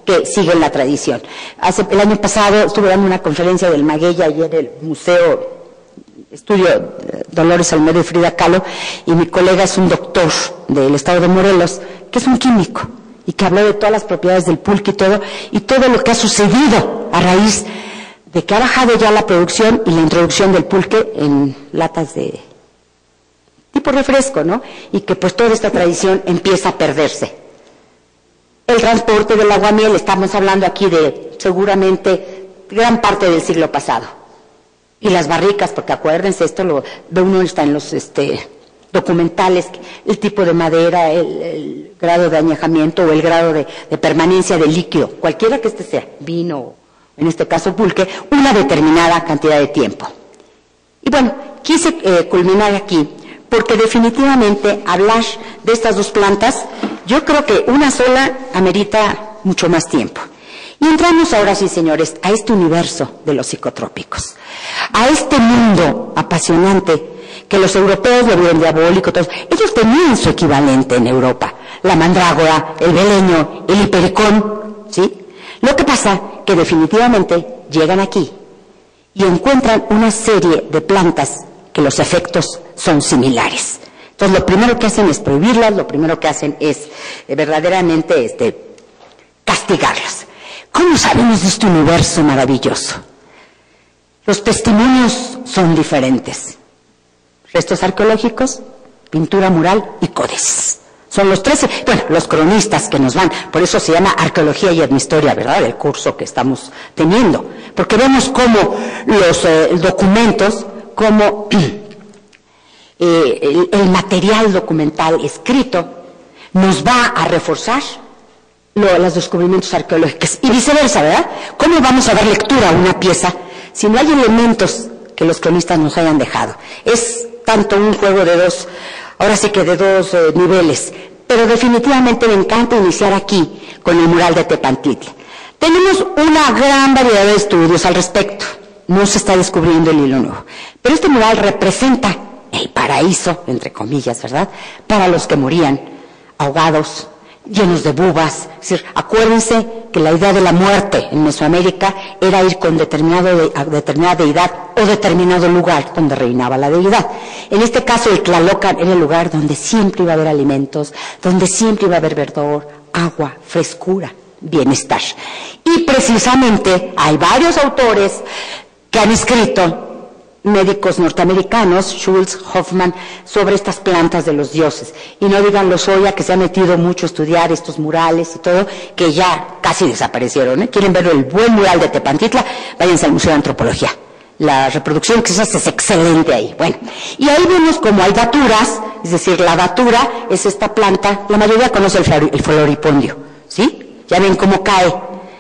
que siguen la tradición. El año pasado estuve dando una conferencia del Maguey allí en el Museo Estudio Dolores Almeida y Frida Kahlo, y mi colega es un doctor del estado de Morelos, que es un químico, y que habló de todas las propiedades del pulque y todo lo que ha sucedido a raíz de que ha bajado ya la producción y la introducción del pulque en latas de tipo refresco, ¿no? Y que pues toda esta tradición empieza a perderse. El transporte del aguamiel, estamos hablando aquí de seguramente gran parte del siglo pasado. Y las barricas, porque acuérdense, esto lo ve uno está en los documentales, el tipo de madera, el grado de añejamiento o el grado de permanencia del líquido, cualquiera que este sea, vino, en este caso pulque, una determinada cantidad de tiempo. Y bueno, quise culminar aquí, porque definitivamente hablar de estas dos plantas, yo creo que una sola amerita mucho más tiempo. Y entramos ahora sí, señores, a este universo de los psicotrópicos, a este mundo apasionante que los europeos lo vieron diabólico, todos. Ellos tenían su equivalente en Europa, la mandrágora, el beleño, el hipericón, ¿sí? Lo que pasa que definitivamente llegan aquí y encuentran una serie de plantas que los efectos son similares. Entonces lo primero que hacen es prohibirlas, lo primero que hacen es verdaderamente castigarlas. ¿Cómo sabemos de este universo maravilloso? Los testimonios son diferentes. Restos arqueológicos, pintura mural y códices. Son los 13, bueno, los cronistas que nos van, por eso se llama Arqueología y Etnohistoria, ¿verdad? El curso que estamos teniendo. Porque vemos cómo los documentos, cómo el material documental escrito nos va a reforzar los descubrimientos arqueológicos y viceversa, ¿verdad? ¿Cómo vamos a dar lectura a una pieza si no hay elementos que los cronistas nos hayan dejado? Es tanto un juego de dos, ahora sí que de dos niveles, pero definitivamente me encanta iniciar aquí con el mural de Tepantitla. Tenemos una gran variedad de estudios al respecto, no se está descubriendo el hilo nuevo, pero este mural representa el paraíso, entre comillas, ¿verdad?, para los que morían ahogados, llenos de bubas. Es decir, acuérdense que la idea de la muerte en Mesoamérica era ir con determinada deidad o determinado lugar donde reinaba la deidad. En este caso el Tlalocan era el lugar donde siempre iba a haber alimentos, donde siempre iba a haber verdor, agua, frescura, bienestar. Y precisamente hay varios autores que han escrito, médicos norteamericanos, Schultz, Hoffman, sobre estas plantas de los dioses. Y no digan Lozoya, que se ha metido mucho a estudiar estos murales y todo, que ya casi desaparecieron, ¿eh? ¿Quieren ver el buen mural de Tepantitla? Váyanse al Museo de Antropología. La reproducción que se hace es excelente ahí. Bueno, y ahí vemos como hay daturas, es decir, la datura es esta planta, la mayoría conoce el floripondio, ¿sí? Ya ven cómo cae.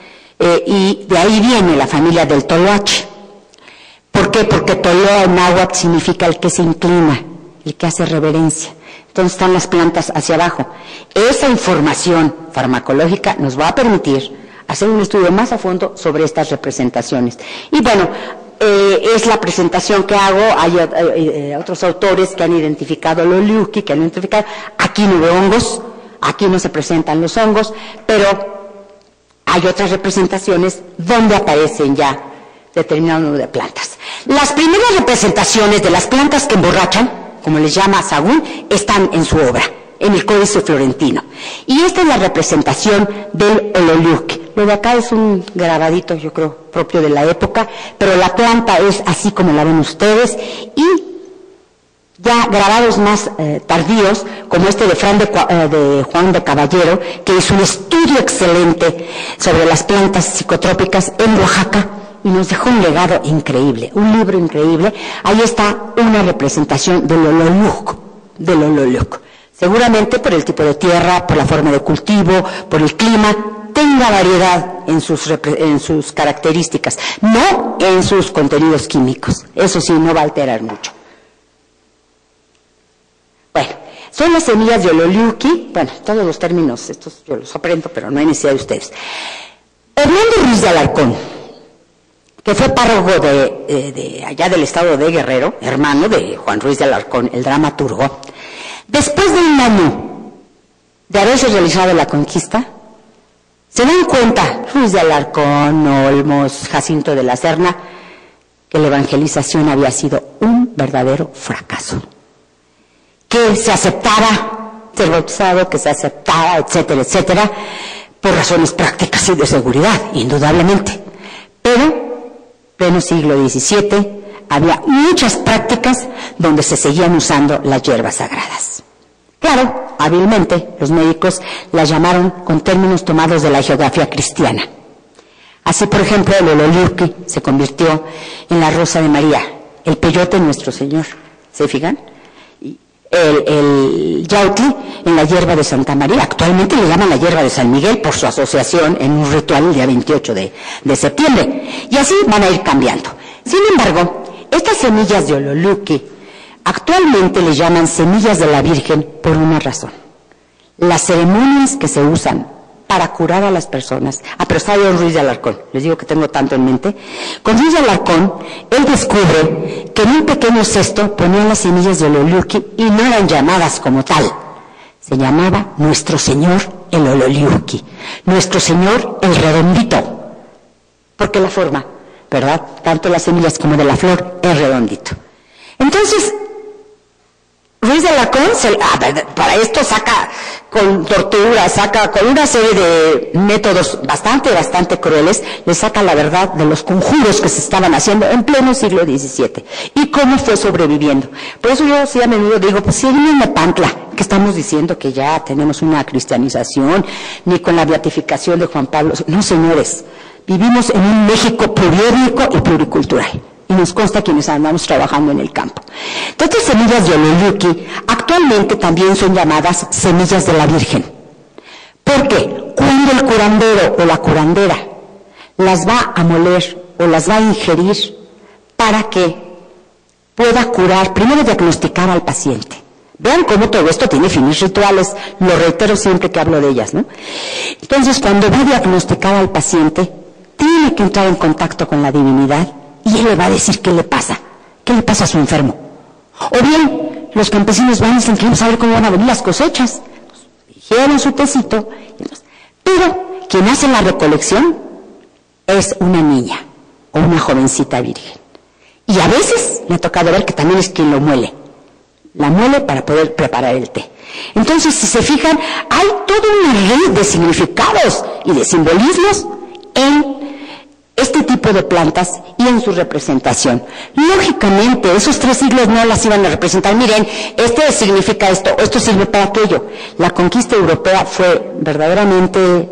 Y de ahí viene la familia del toloache. ¿Por qué? Porque toloa en náhuatl significa el que se inclina, el que hace reverencia. Entonces están las plantas hacia abajo. Esa información farmacológica nos va a permitir hacer un estudio más a fondo sobre estas representaciones. Y bueno, es la presentación que hago. Hay otros autores que han identificado el Oliuki, que han identificado, aquí no veo hongos, aquí no se presentan los hongos, pero hay otras representaciones donde aparecen ya determinado número de plantas. Las primeras representaciones de las plantas que emborrachan, como les llama Sahagún, están en su obra, en el Códice Florentino. Y esta es la representación del Ololiuc. Lo de acá es un grabadito, yo creo, propio de la época, pero la planta es así como la ven ustedes, y ya grabados más tardíos, como este de Juan de Caballero, que hizo un estudio excelente sobre las plantas psicotrópicas en Oaxaca, y nos dejó un legado increíble, un libro increíble. Ahí está una representación del Ololiuc. Seguramente por el tipo de tierra, por la forma de cultivo, por el clima, tenga variedad en sus características, no en sus contenidos químicos. Eso sí, no va a alterar mucho. Bueno, son las semillas de Ololiuqui. Bueno, todos los términos, estos yo los aprendo, pero no hay necesidad de ustedes. Hernando Ruiz de Alarcón, que fue párroco de allá del estado de Guerrero, hermano de Juan Ruiz de Alarcón, el dramaturgo, después de un año de haberse realizado la conquista, Se dan cuenta, Ruiz de Alarcón, Olmos, Jacinto de la Serna, que la evangelización había sido un verdadero fracaso. Que se aceptaba ser bautizado, que se aceptaba, etcétera, etcétera, por razones prácticas y de seguridad, indudablemente. Pero, pleno siglo XVII, había muchas prácticas donde se seguían usando las hierbas sagradas. Claro, hábilmente, los médicos las llamaron con términos tomados de la geografía cristiana. Así, por ejemplo, el ololiuqui se convirtió en la rosa de María, el peyote de nuestro Señor. ¿Se fijan? El yautli en la hierba de Santa María. Actualmente le llaman la hierba de San Miguel por su asociación en un ritual el día 28 de septiembre. Y así van a ir cambiando. Sin embargo, estas semillas de ololiuqui actualmente le llaman semillas de la Virgen por una razón. Las ceremonias que se usan para curar a las personas. Pero está Don Ruiz de Alarcón, les digo que tengo tanto en mente. Con Ruiz de Alarcón, él descubre que en un pequeño cesto ponían las semillas de ololiuqui y no eran llamadas como tal. Se llamaba Nuestro Señor el ololiuqui, Nuestro Señor el redondito, porque la forma, ¿verdad?, tanto las semillas como de la flor, es redondito. Entonces, Ruiz de Alarcón, para esto saca con tortura, saca con una serie de métodos bastante crueles, le saca la verdad de los conjuros que se estaban haciendo en pleno siglo XVII y cómo fue sobreviviendo. Por eso yo sí a menudo digo, pues si en Nepantla, que estamos diciendo que ya tenemos una cristianización, ni con la beatificación de Juan Pablo, no señores, vivimos en un México pluriétnico y pluricultural. Y nos consta quienes andamos trabajando en el campo. Entonces, semillas de ololiuqui actualmente también son llamadas semillas de la Virgen. Porque cuando el curandero o la curandera las va a moler o las va a ingerir para que pueda curar, primero diagnosticar al paciente. Vean cómo todo esto tiene fines rituales, lo reitero siempre que hablo de ellas, ¿no? Entonces, cuando va a diagnosticar al paciente, tiene que entrar en contacto con la divinidad y él le va a decir qué le pasa a su enfermo. O bien, los campesinos van y dicen que vamos a ver cómo van a venir las cosechas. Hicieron su tecito, pero quien hace la recolección es una niña o una jovencita virgen. Y a veces me ha tocado ver que también es quien lo muele. La muele para poder preparar el té. Entonces, si se fijan, hay toda una red de significados y de simbolismos en este tipo de plantas y en su representación. Lógicamente, esos tres siglos no las iban a representar. Miren, este significa esto, esto sirve para aquello. La conquista europea fue verdaderamente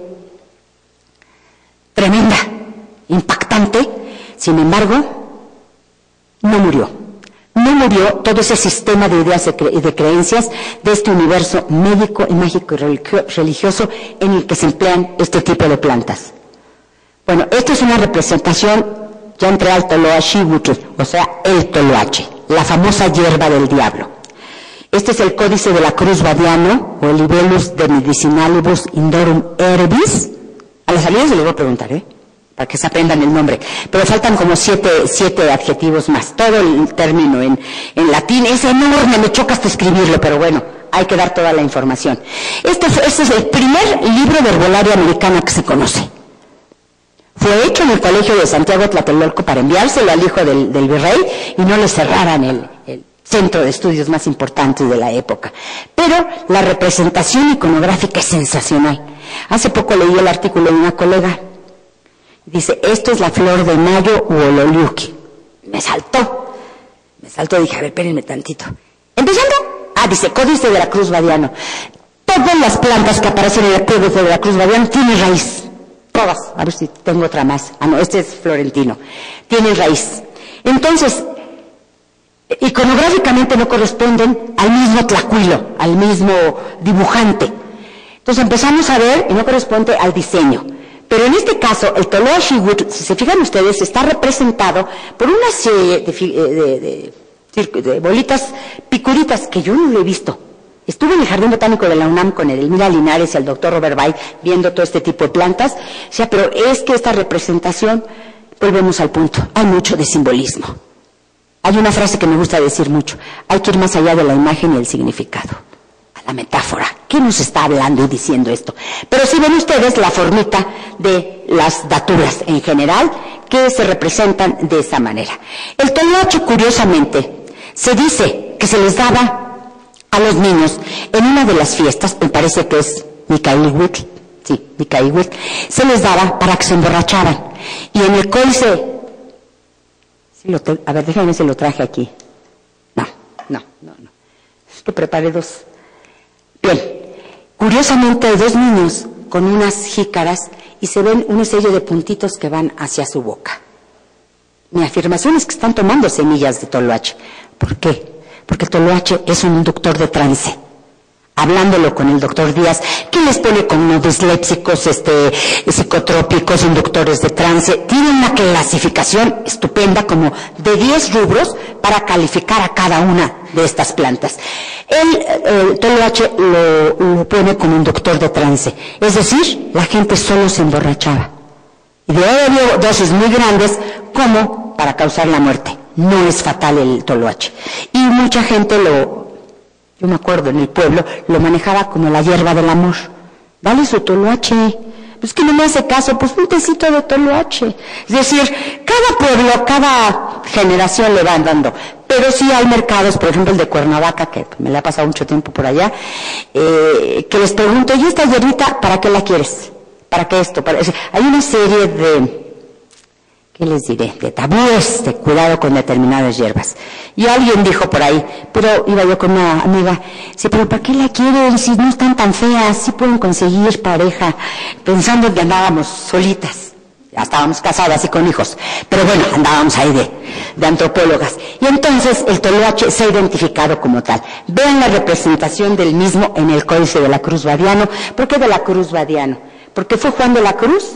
tremenda, impactante. Sin embargo, no murió. No murió todo ese sistema de ideas y de creencias de este universo médico y mágico y religioso en el que se emplean este tipo de plantas. Bueno, esta es una representación, ya entré al Toloaxihuitl, o sea, el toloache, la famosa hierba del diablo. Este es el códice de la Cruz Badiano, o el Libellus de Medicinalibus Indorum Herbis. A las salidas se les voy a preguntar, para que se aprendan el nombre. Pero faltan como siete adjetivos más. Todo el término en latín es enorme, me choca hasta escribirlo, pero bueno, hay que dar toda la información. Este es el primer libro de herbolaria americana que se conoce. Fue hecho en el Colegio de Santiago Tlatelolco para enviárselo al hijo del virrey y no le cerraran el centro de estudios más importante de la época. Pero la representación iconográfica es sensacional. Hace poco leí el artículo de una colega. Dice, esto es la flor de mayo u ololiuqui. Me saltó, dije, a ver, espérenme tantito. Empezando, dice, códice de la Cruz Badiano. Todas las plantas que aparecen en el códice de la Cruz Badiano tienen raíz. Todas, a ver si tengo otra más. No, este es florentino. Tienen raíz. Entonces, iconográficamente no corresponden al mismo tlacuilo, al mismo dibujante. Entonces empezamos a ver y no corresponde al diseño. Pero en este caso, el Toloaxihuitl, si se fijan ustedes, está representado por una serie de bolitas picuritas que yo no lo he visto. Estuve en el Jardín Botánico de la UNAM con Edelmira Linares y el doctor Robert Bay viendo todo este tipo de plantas. O sea, pero es que esta representación, volvemos al punto, hay mucho de simbolismo. Hay una frase que me gusta decir mucho, hay que ir más allá de la imagen y el significado, a la metáfora. ¿Qué nos está hablando y diciendo esto? Pero si ven ustedes la formita de las daturas en general, que se representan de esa manera. El toloache, curiosamente, se dice que se les daba a los niños en una de las fiestas, me parece que es Micaíhuitl, sí, Micaíhuitl, se les daba para que se emborracharan. Y en el códice, a ver, déjenme si lo traje aquí. No. Es que preparé dos. Bien, curiosamente hay dos niños con unas jícaras y se ven una serie de puntitos que van hacia su boca. Mi afirmación es que están tomando semillas de toloache. ¿Por qué? Porque el toloache es un inductor de trance. Hablándolo con el doctor Díaz, que les pone como dislépsicos, psicotrópicos, inductores de trance. Tiene una clasificación estupenda, como de 10 rubros, para calificar a cada una de estas plantas. El toloache lo pone como inductor de trance. Es decir, la gente solo se emborrachaba. Y de ahí había dosis muy grandes como para causar la muerte. No es fatal el toloache. Y mucha gente yo me acuerdo, en el pueblo, lo manejaba como la hierba del amor. Dale su toloache. Pues que no me hace caso, pues un tecito de toloache. Es decir, cada pueblo, cada generación le van dando. Pero sí hay mercados, por ejemplo el de Cuernavaca, que me la ha pasado mucho tiempo por allá, que les pregunto, ¿y esta hierbita para qué la quieres? ¿Para qué esto? Hay una serie de, ¿qué les diré? De tabúes, de cuidado con determinadas hierbas. Y alguien dijo por ahí, pero iba yo con una amiga, sí, pero ¿para qué la quieren si no están tan feas? Sí pueden conseguir pareja, pensando que andábamos solitas. Ya estábamos casadas y con hijos, pero bueno, andábamos ahí de antropólogas. Y entonces el toloache se ha identificado como tal. Vean la representación del mismo en el Códice de la Cruz Badiano. ¿Por qué de la Cruz Badiano? Porque fue Juan de la Cruz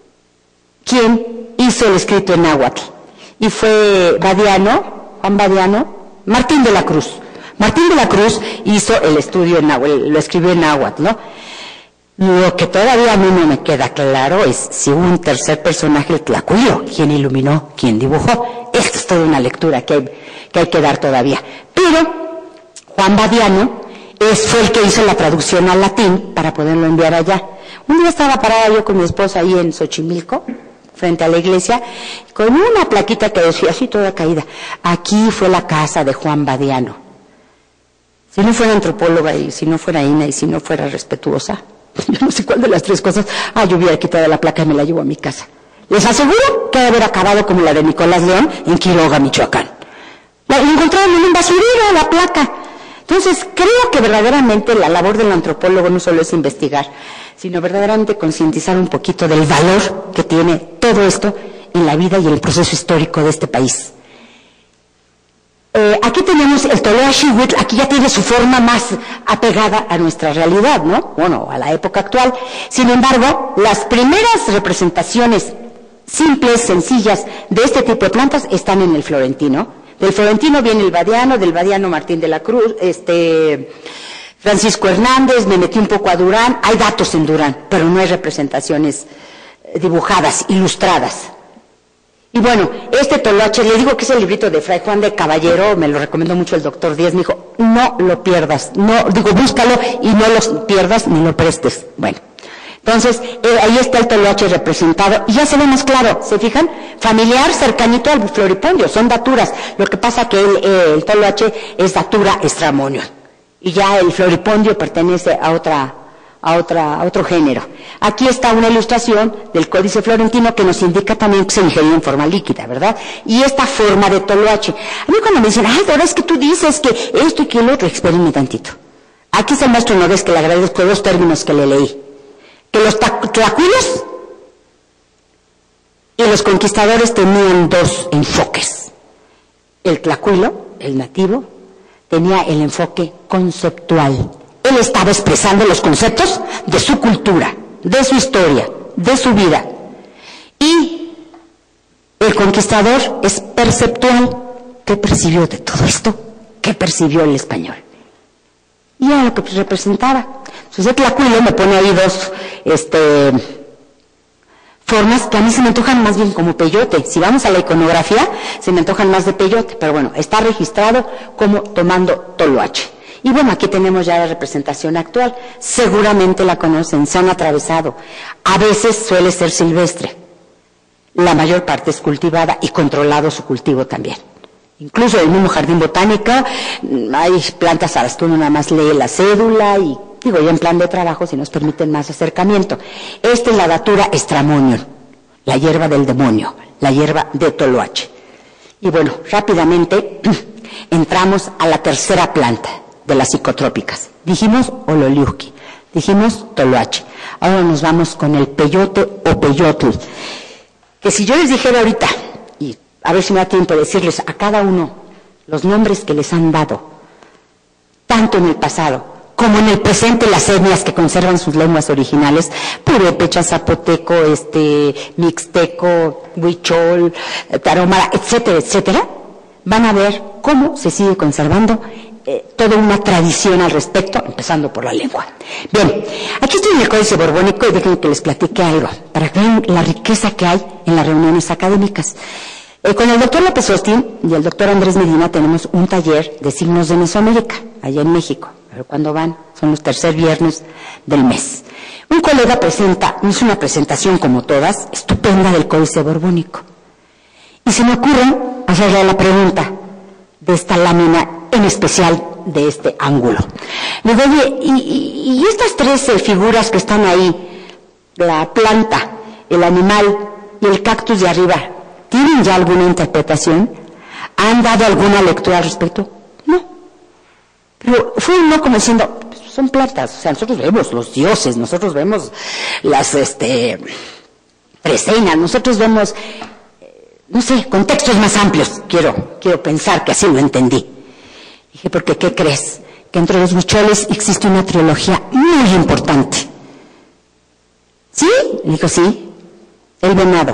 quien hizo el escrito en náhuatl. Y fue Juan Badiano, Martín de la Cruz. Martín de la Cruz hizo el estudio en náhuatl, lo escribió en náhuatl, ¿no? Lo que todavía a mí no me queda claro es si hubo un tercer personaje, el Tlacuilo, quién iluminó, quién dibujó. Esto es toda una lectura que hay que dar todavía. Pero Juan Badiano fue el que hizo la traducción al latín para poderlo enviar allá. Un día estaba parada yo con mi esposa ahí en Xochimilco, frente a la iglesia, con una plaquita que decía así toda caída: aquí fue la casa de Juan Badiano. Si no fuera antropóloga y si no fuera Ina y si no fuera respetuosa, yo no sé cuál de las tres cosas, yo hubiera quitado la placa y me la llevo a mi casa. Les aseguro que ha de haber acabado como la de Nicolás León en Quiroga, Michoacán. La encontraron en un basurero, la placa. Entonces, creo que verdaderamente la labor del antropólogo no solo es investigar, sino verdaderamente concientizar un poquito del valor que tiene todo esto en la vida y en el proceso histórico de este país. Aquí tenemos el toloache-huitl, aquí ya tiene su forma más apegada a nuestra realidad, ¿no? Bueno, a la época actual. Sin embargo, las primeras representaciones simples, sencillas, de este tipo de plantas están en el florentino. Del florentino viene el badiano, del badiano Martín de la Cruz, Francisco Hernández, me metí un poco a Durán. Hay datos en Durán, pero no hay representaciones dibujadas, ilustradas. Y bueno, este toloache, le digo que es el librito de Fray Juan de Caballero, me lo recomendó mucho el doctor Díaz, me dijo, no lo pierdas, búscalo y no lo pierdas ni lo prestes. Bueno, entonces, ahí está el toloache representado, y ya se ve más claro, ¿se fijan? Familiar, cercanito al floripondio, son daturas. Lo que pasa que el toloache es datura estramonio, y ya el floripondio pertenece a otro género. Aquí está una ilustración del Códice Florentino que nos indica también que se ingirió en forma líquida, ¿verdad? Y esta forma de toloache. A mí cuando me dicen, Dora, es que tú dices que esto y que el otro, espérenme tantito. Aquí es el maestro Nogués que le agradezco dos términos que le leí. Que los tlacuilos y los conquistadores tenían dos enfoques. El tlacuilo, el nativo, tenía el enfoque conceptual. Él estaba expresando los conceptos de su cultura, de su historia, de su vida. Y el conquistador es perceptual. ¿Qué percibió de todo esto? ¿Qué percibió el español? Y era lo que representaba. Entonces el tlacuilo me pone ahí dos formas que a mí se me antojan más bien como peyote. Si vamos a la iconografía, se me antojan más de peyote, pero bueno, está registrado como tomando toloache. Y bueno, aquí tenemos ya la representación actual. Seguramente la conocen, se han atravesado. A veces suele ser silvestre. La mayor parte es cultivada y controlado su cultivo también. Incluso en el mismo jardín botánico hay plantas a las que uno nada más lee la cédula y, digo, ya en plan de trabajo si nos permiten más acercamiento. Esta es la Datura stramonium, la hierba del demonio, la hierba de toloache. Y bueno, rápidamente entramos a la tercera planta de las psicotrópicas. Dijimos ololiuqui, dijimos toloache. Ahora nos vamos con el peyote o peyotl, que si yo les dijera ahorita, y a ver si me da tiempo de decirles a cada uno los nombres que les han dado, tanto en el pasado como en el presente, las etnias que conservan sus lenguas originales, purépecha, zapoteco, mixteco, huichol, tarahumara, etcétera, etcétera, van a ver cómo se sigue conservando toda una tradición al respecto, empezando por la lengua. Bien, aquí estoy en el Códice Borbónico y déjenme que les platique algo, para que vean la riqueza que hay en las reuniones académicas. Con el doctor López Austin y el doctor Andrés Medina tenemos un taller de signos de Mesoamérica, allá en México. Pero cuando van, son los tercer viernes del mes. Un colega presenta, hizo una presentación como todas, estupenda del Códice Borbónico. Y se me ocurre hacerle la pregunta de esta lámina, en especial de este ángulo. Le digo, oye, ¿y estas tres figuras que están ahí, la planta, el animal y el cactus de arriba, tienen ya alguna interpretación? ¿Han dado alguna lectura al respecto? No. Pero fue uno como diciendo, son plantas, o sea, nosotros vemos los dioses, nosotros vemos las preseñas, nosotros vemos, no sé, contextos más amplios, quiero pensar que así lo entendí. Dije, porque ¿qué crees? Que entre los huicholes existe una trilogía muy importante. ¿Sí? Le dijo, sí, el venado,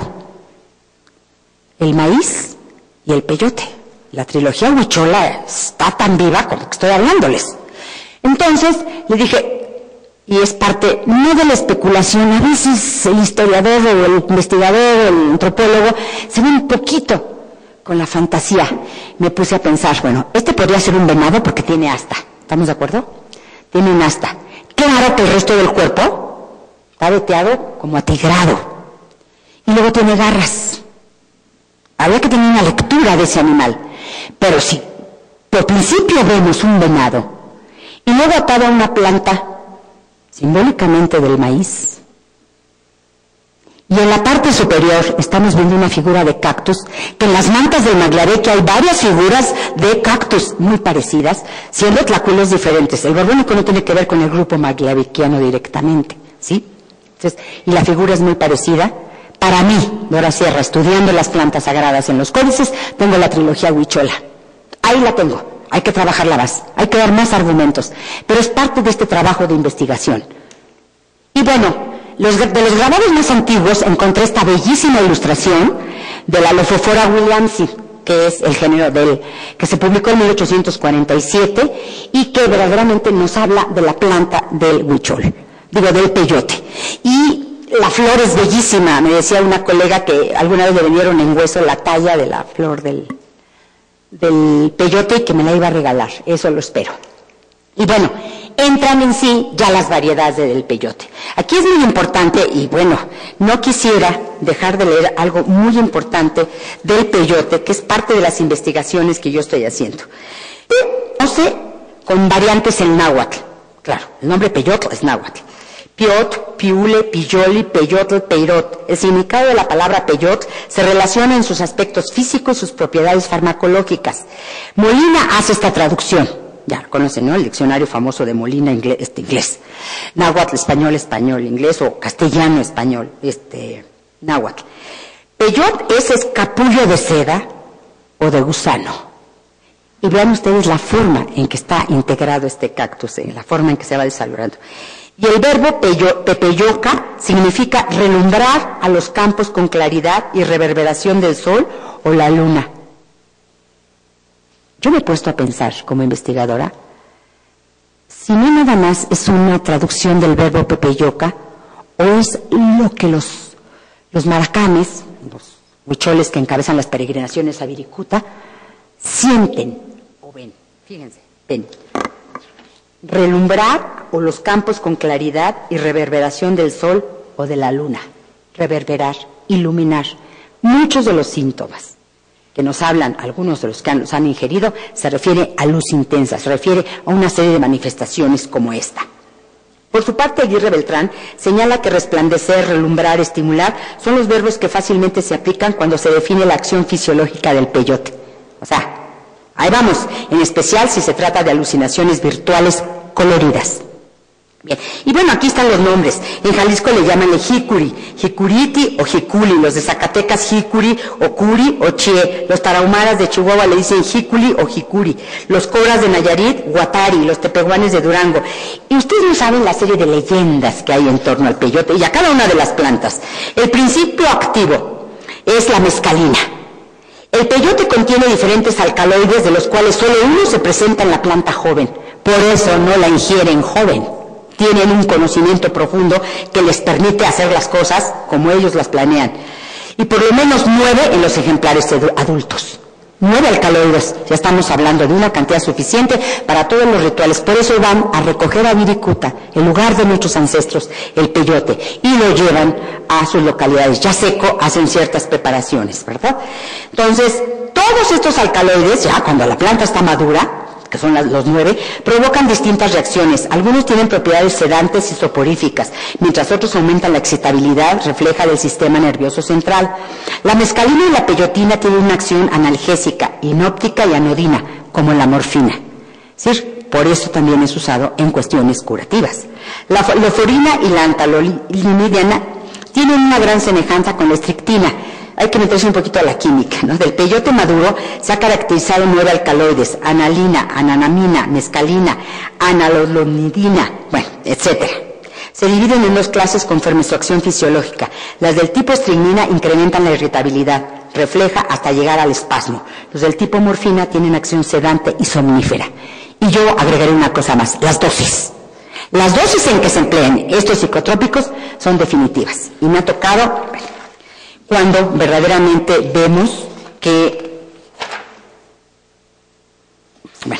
el maíz y el peyote. La trilogía huichola está tan viva como que estoy hablándoles. Entonces, le dije, y es parte, no de la especulación, a veces el historiador o el investigador o el antropólogo se ve un poquito con la fantasía. Me puse a pensar, bueno, este podría ser un venado porque tiene asta, ¿estamos de acuerdo? Tiene un asta. Claro que el resto del cuerpo está veteado como atigrado. Y luego tiene garras. Habría que tener una lectura de ese animal. Pero si por principio vemos un venado y luego atado a una planta simbólicamente del maíz, y en la parte superior estamos viendo una figura de cactus, que en las mantas del Maglareque hay varias figuras de cactus muy parecidas, siendo tlacuilos diferentes. El borbónico no tiene que ver con el grupo maglarequiano directamente, ¿sí? Entonces, y la figura es muy parecida. Para mí, Dora Sierra, estudiando las plantas sagradas en los códices, tengo la trilogía huichola. Ahí la tengo. Hay que trabajarla más. Hay que dar más argumentos. Pero es parte de este trabajo de investigación. Y bueno, de los grabados más antiguos encontré esta bellísima ilustración de la Lophophora williamsi, que es el género que se publicó en 1847 y que verdaderamente nos habla de la planta del huichol, del peyote. Y la flor es bellísima, me decía una colega que alguna vez le vendieron en hueso la talla de la flor del peyote y que me la iba a regalar, eso lo espero. Y bueno, entran en sí ya las variedades del peyote. Aquí es muy importante, y bueno, no quisiera dejar de leer algo muy importante del peyote, que es parte de las investigaciones que yo estoy haciendo. No sé, con variantes en náhuatl. Claro, el nombre peyotl es náhuatl. Piot, piule, piyoli, peyotl, peirot. El significado de la palabra peyot se relaciona en sus aspectos físicos y sus propiedades farmacológicas. Molina hace esta traducción. Ya conocen, ¿no? El diccionario famoso de Molina, inglés. Náhuatl, español, inglés, o castellano, español, náhuatl. Peyot es escapullo de seda o de gusano. Y vean ustedes la forma en que está integrado este cactus, en la forma en que se va desarrollando. Y el verbo pepeyoca significa relumbrar a los campos con claridad y reverberación del sol o la luna. Yo me he puesto a pensar como investigadora, si no nada más es una traducción del verbo pepeyoca, o es lo que los maracames, los huicholes que encabezan las peregrinaciones a Viricuta, sienten o ven. Fíjense, ven. relumbrar o los campos con claridad y reverberación del sol o de la luna. Reverberar, iluminar. Muchos de los síntomas que nos hablan, algunos de los que los han ingerido, se refiere a luz intensa, se refiere a una serie de manifestaciones como esta. Por su parte, Aguirre Beltrán señala que resplandecer, relumbrar, estimular son los verbos que fácilmente se aplican cuando se define la acción fisiológica del peyote. O sea, ahí vamos, en especial si se trata de alucinaciones virtuales coloridas. Bien. Y bueno, aquí están los nombres. En Jalisco le llaman jicuri, jicuriti o jiculi. Los de Zacatecas, jicuri o curi o chie. Los tarahumaras de Chihuahua le dicen jiculi o jicuri. Los cobras de Nayarit, guatari. Los tepehuanes de Durango. Y ustedes no saben la serie de leyendas que hay en torno al peyote y a cada una de las plantas. El principio activo es la mescalina. El peyote contiene diferentes alcaloides, de los cuales solo uno se presenta en la planta joven. Por eso no la ingieren joven. Tienen un conocimiento profundo que les permite hacer las cosas como ellos las planean. Y por lo menos 9 en los ejemplares adultos. 9 alcaloides. Ya estamos hablando de una cantidad suficiente para todos los rituales. Por eso van a recoger a Virikuta, el lugar de nuestros ancestros, el peyote, y lo llevan a sus localidades. Ya seco, hacen ciertas preparaciones, ¿verdad? Entonces, todos estos alcaloides, ya cuando la planta está madura, que son los 9, provocan distintas reacciones. Algunos tienen propiedades sedantes y soporíficas, mientras otros aumentan la excitabilidad, refleja del sistema nervioso central. La mescalina y la peyotina tienen una acción analgésica, inóptica y anodina, como la morfina. ¿Sí? Por eso también es usado en cuestiones curativas. La loforina y la antalolimidiana tienen una gran semejanza con la estrictina. Hay que meterse un poquito a la química, ¿no? Del peyote maduro se ha caracterizado 9 alcaloides: analina, ananamina, mescalina, analolonidina, bueno, etcétera. Se dividen en 2 clases conforme su acción fisiológica. Las del tipo estricnina incrementan la irritabilidad, refleja hasta llegar al espasmo. Los del tipo morfina tienen acción sedante y somnífera. Y yo agregaré una cosa más: las dosis. Las dosis en que se emplean estos psicotrópicos son definitivas. Y me ha tocado, cuando verdaderamente vemos que, bueno,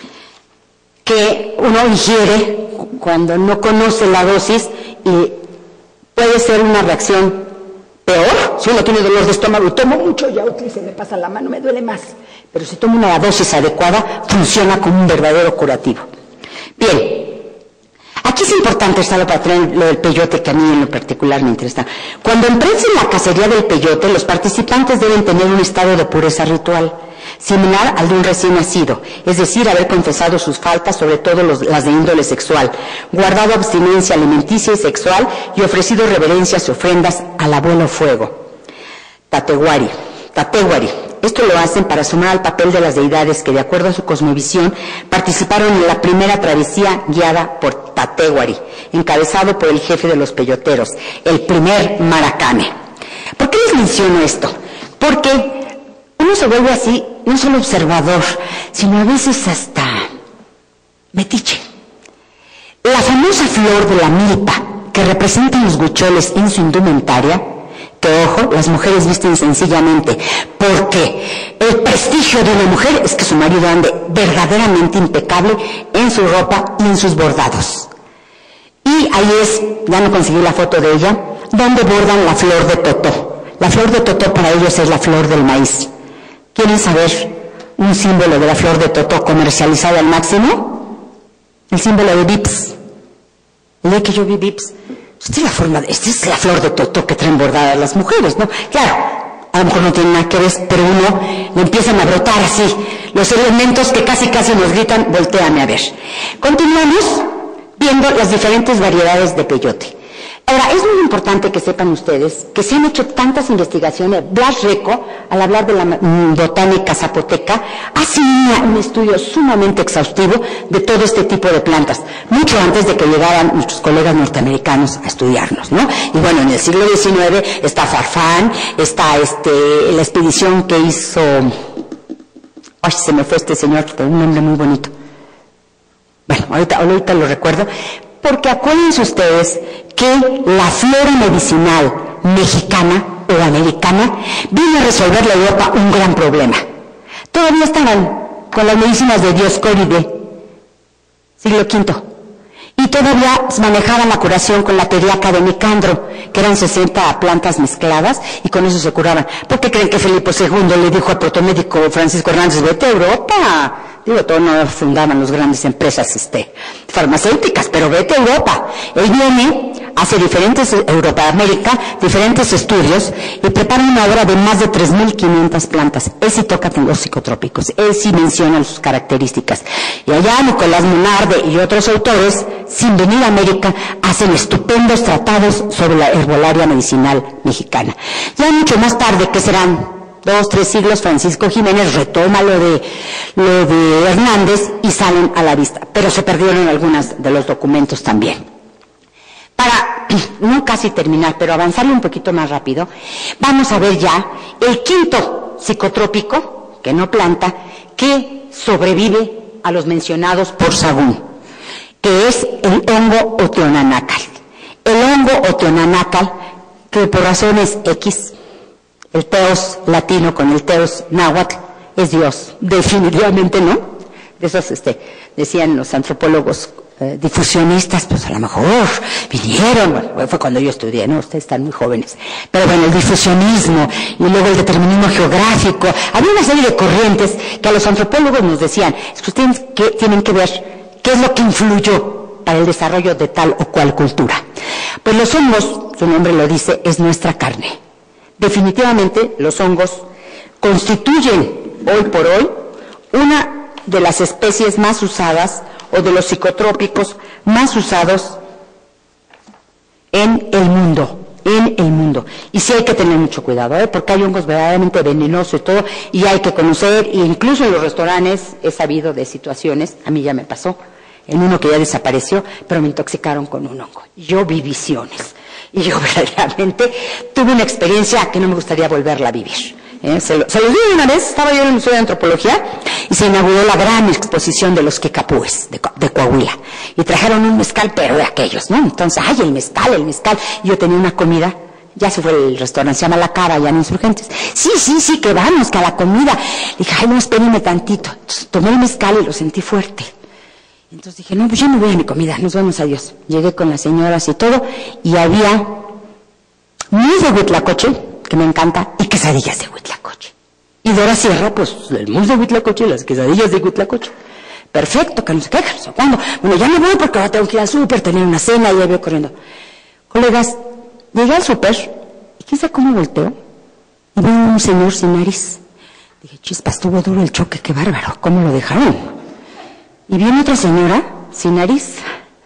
que uno ingiere cuando no conoce la dosis y puede ser una reacción peor. Si uno tiene dolor de estómago y tomo mucho yautli, se me pasa la mano, me duele más. Pero si tomo una dosis adecuada, funciona como un verdadero curativo. Bien. Aquí es importante estarlo para traer lo del peyote, que a mí en lo particular me interesa. Cuando emprenden la cacería del peyote, los participantes deben tener un estado de pureza ritual, similar al de un recién nacido, es decir, haber confesado sus faltas, sobre todo las de índole sexual, guardado abstinencia alimenticia y sexual y ofrecido reverencias y ofrendas al abuelo fuego. Tatewari. Esto lo hacen para sumar al papel de las deidades que, de acuerdo a su cosmovisión, participaron en la primera travesía guiada por Tatewari, encabezado por el jefe de los peyoteros, el primer Maracame. ¿Por qué les menciono esto? Porque uno se vuelve así, no solo observador, sino a veces hasta metiche. La famosa flor de la milpa, que representan los huicholes en su indumentaria, que, ojo, las mujeres visten sencillamente, porque el prestigio de una mujer es que su marido ande verdaderamente impecable en su ropa y en sus bordados. Y ahí es, ya no conseguí la foto de ella, donde bordan la flor de totó. La flor de totó para ellos es la flor del maíz. ¿Quieren saber un símbolo de la flor de totó comercializada al máximo? El símbolo de Vips. El día que yo vi Vips, esta es la flor de totó que traen bordadas las mujeres, ¿no? Claro, a lo mejor no tiene nada que ver, pero uno le empiezan a brotar así los elementos que casi nos gritan, voltéame a ver. Continuamos viendo las diferentes variedades de peyote. Ahora, es muy importante que sepan ustedes que se han hecho tantas investigaciones. Blas Reco, al hablar de la botánica zapoteca, hace un estudio sumamente exhaustivo de todo este tipo de plantas, mucho antes de que llegaran nuestros colegas norteamericanos a estudiarnos, ¿no? Y bueno, en el siglo XIX está Farfán, está la expedición que hizo, ay, se me fue este señor, un nombre muy bonito. Bueno, ahorita lo recuerdo, porque acuérdense ustedes que la flora medicinal mexicana o americana vino a resolverle a Europa un gran problema. Todavía estaban con las medicinas de Dioscóride, siglo V. Y todavía manejaban la curación con la tediaca de Nicandro, que eran 60 plantas mezcladas, y con eso se curaban. ¿Por qué creen que Felipe II le dijo al protomédico Francisco Hernández, vete a Europa? Digo, todo no fundaban las grandes empresas farmacéuticas, pero vete a Europa. Él viene, hace América, diferentes estudios, y prepara una obra de más de 3.500 plantas. Él sí toca los psicotrópicos, él sí menciona sus características. Y allá Nicolás Monarde y otros autores, sin venir a América, hacen estupendos tratados sobre la herbolaria medicinal mexicana. Ya mucho más tarde, que serán 2, 3 siglos, Francisco Jiménez retoma lo de Hernández y salen a la vista, pero se perdieron algunos de los documentos también. Para no casi terminar, pero avanzarle un poquito más rápido, vamos a ver ya el quinto psicotrópico, que no planta, que sobrevive a los mencionados por Sagún, que es el hongo Oteonanácal. El hongo Oteonanácal, que por razones X, el teos latino con el teos náhuatl, es Dios, definitivamente no. De esos, decían los antropólogos difusionistas, pues a lo mejor vinieron, bueno, fue cuando yo estudié, ¿no? Ustedes están muy jóvenes. Pero bueno, el difusionismo y luego el determinismo geográfico, había una serie de corrientes que a los antropólogos nos decían, es que ustedes tienen que ver qué es lo que influyó para el desarrollo de tal o cual cultura. Pues los hongos, su nombre lo dice, es nuestra carne. Definitivamente los hongos constituyen hoy por hoy una de las especies más usadas o de los psicotrópicos más usados en el mundo. Y sí hay que tener mucho cuidado, porque hay hongos verdaderamente venenosos y todo, y hay que conocer, e incluso en los restaurantes he sabido de situaciones, a mí ya me pasó, en uno que ya desapareció, pero me intoxicaron con un hongo. Yo vi visiones, y yo verdaderamente tuve una experiencia que no me gustaría volverla a vivir. Se lo digo una vez, estaba yo en el Museo de Antropología y se inauguró la gran exposición de los quecapúes de Coahuila. Y trajeron un mezcal, pero de aquellos, ¿no? Entonces, ¡ay, el mezcal! Y yo tenía una comida, ya se fue el restaurante, se llama La Cava, ya en Insurgentes. Sí, que vamos, que a la comida. Dije, ¡ay, no, espérenme tantito! Entonces, tomé el mezcal y lo sentí fuerte. Entonces dije, no, pues yo me voy a mi comida, nos vemos, adiós. Llegué con las señoras y todo, y había mousse de huitlacoche, que me encanta, y quesadillas de huitlacoche. Y Dora Sierra, pues, el mousse de huitlacoche y las quesadillas de huitlacoche. Perfecto, que no se queja, no sé cuándo. Bueno, ya me voy porque ahora tengo que ir al súper, tener una cena, y ya voy corriendo. Colegas, llegué al súper, y quién sabe cómo volteo, y veo a un señor sin nariz. Dije, chispas, estuvo duro el choque, qué bárbaro, ¿cómo lo dejaron? Y viene otra señora sin nariz.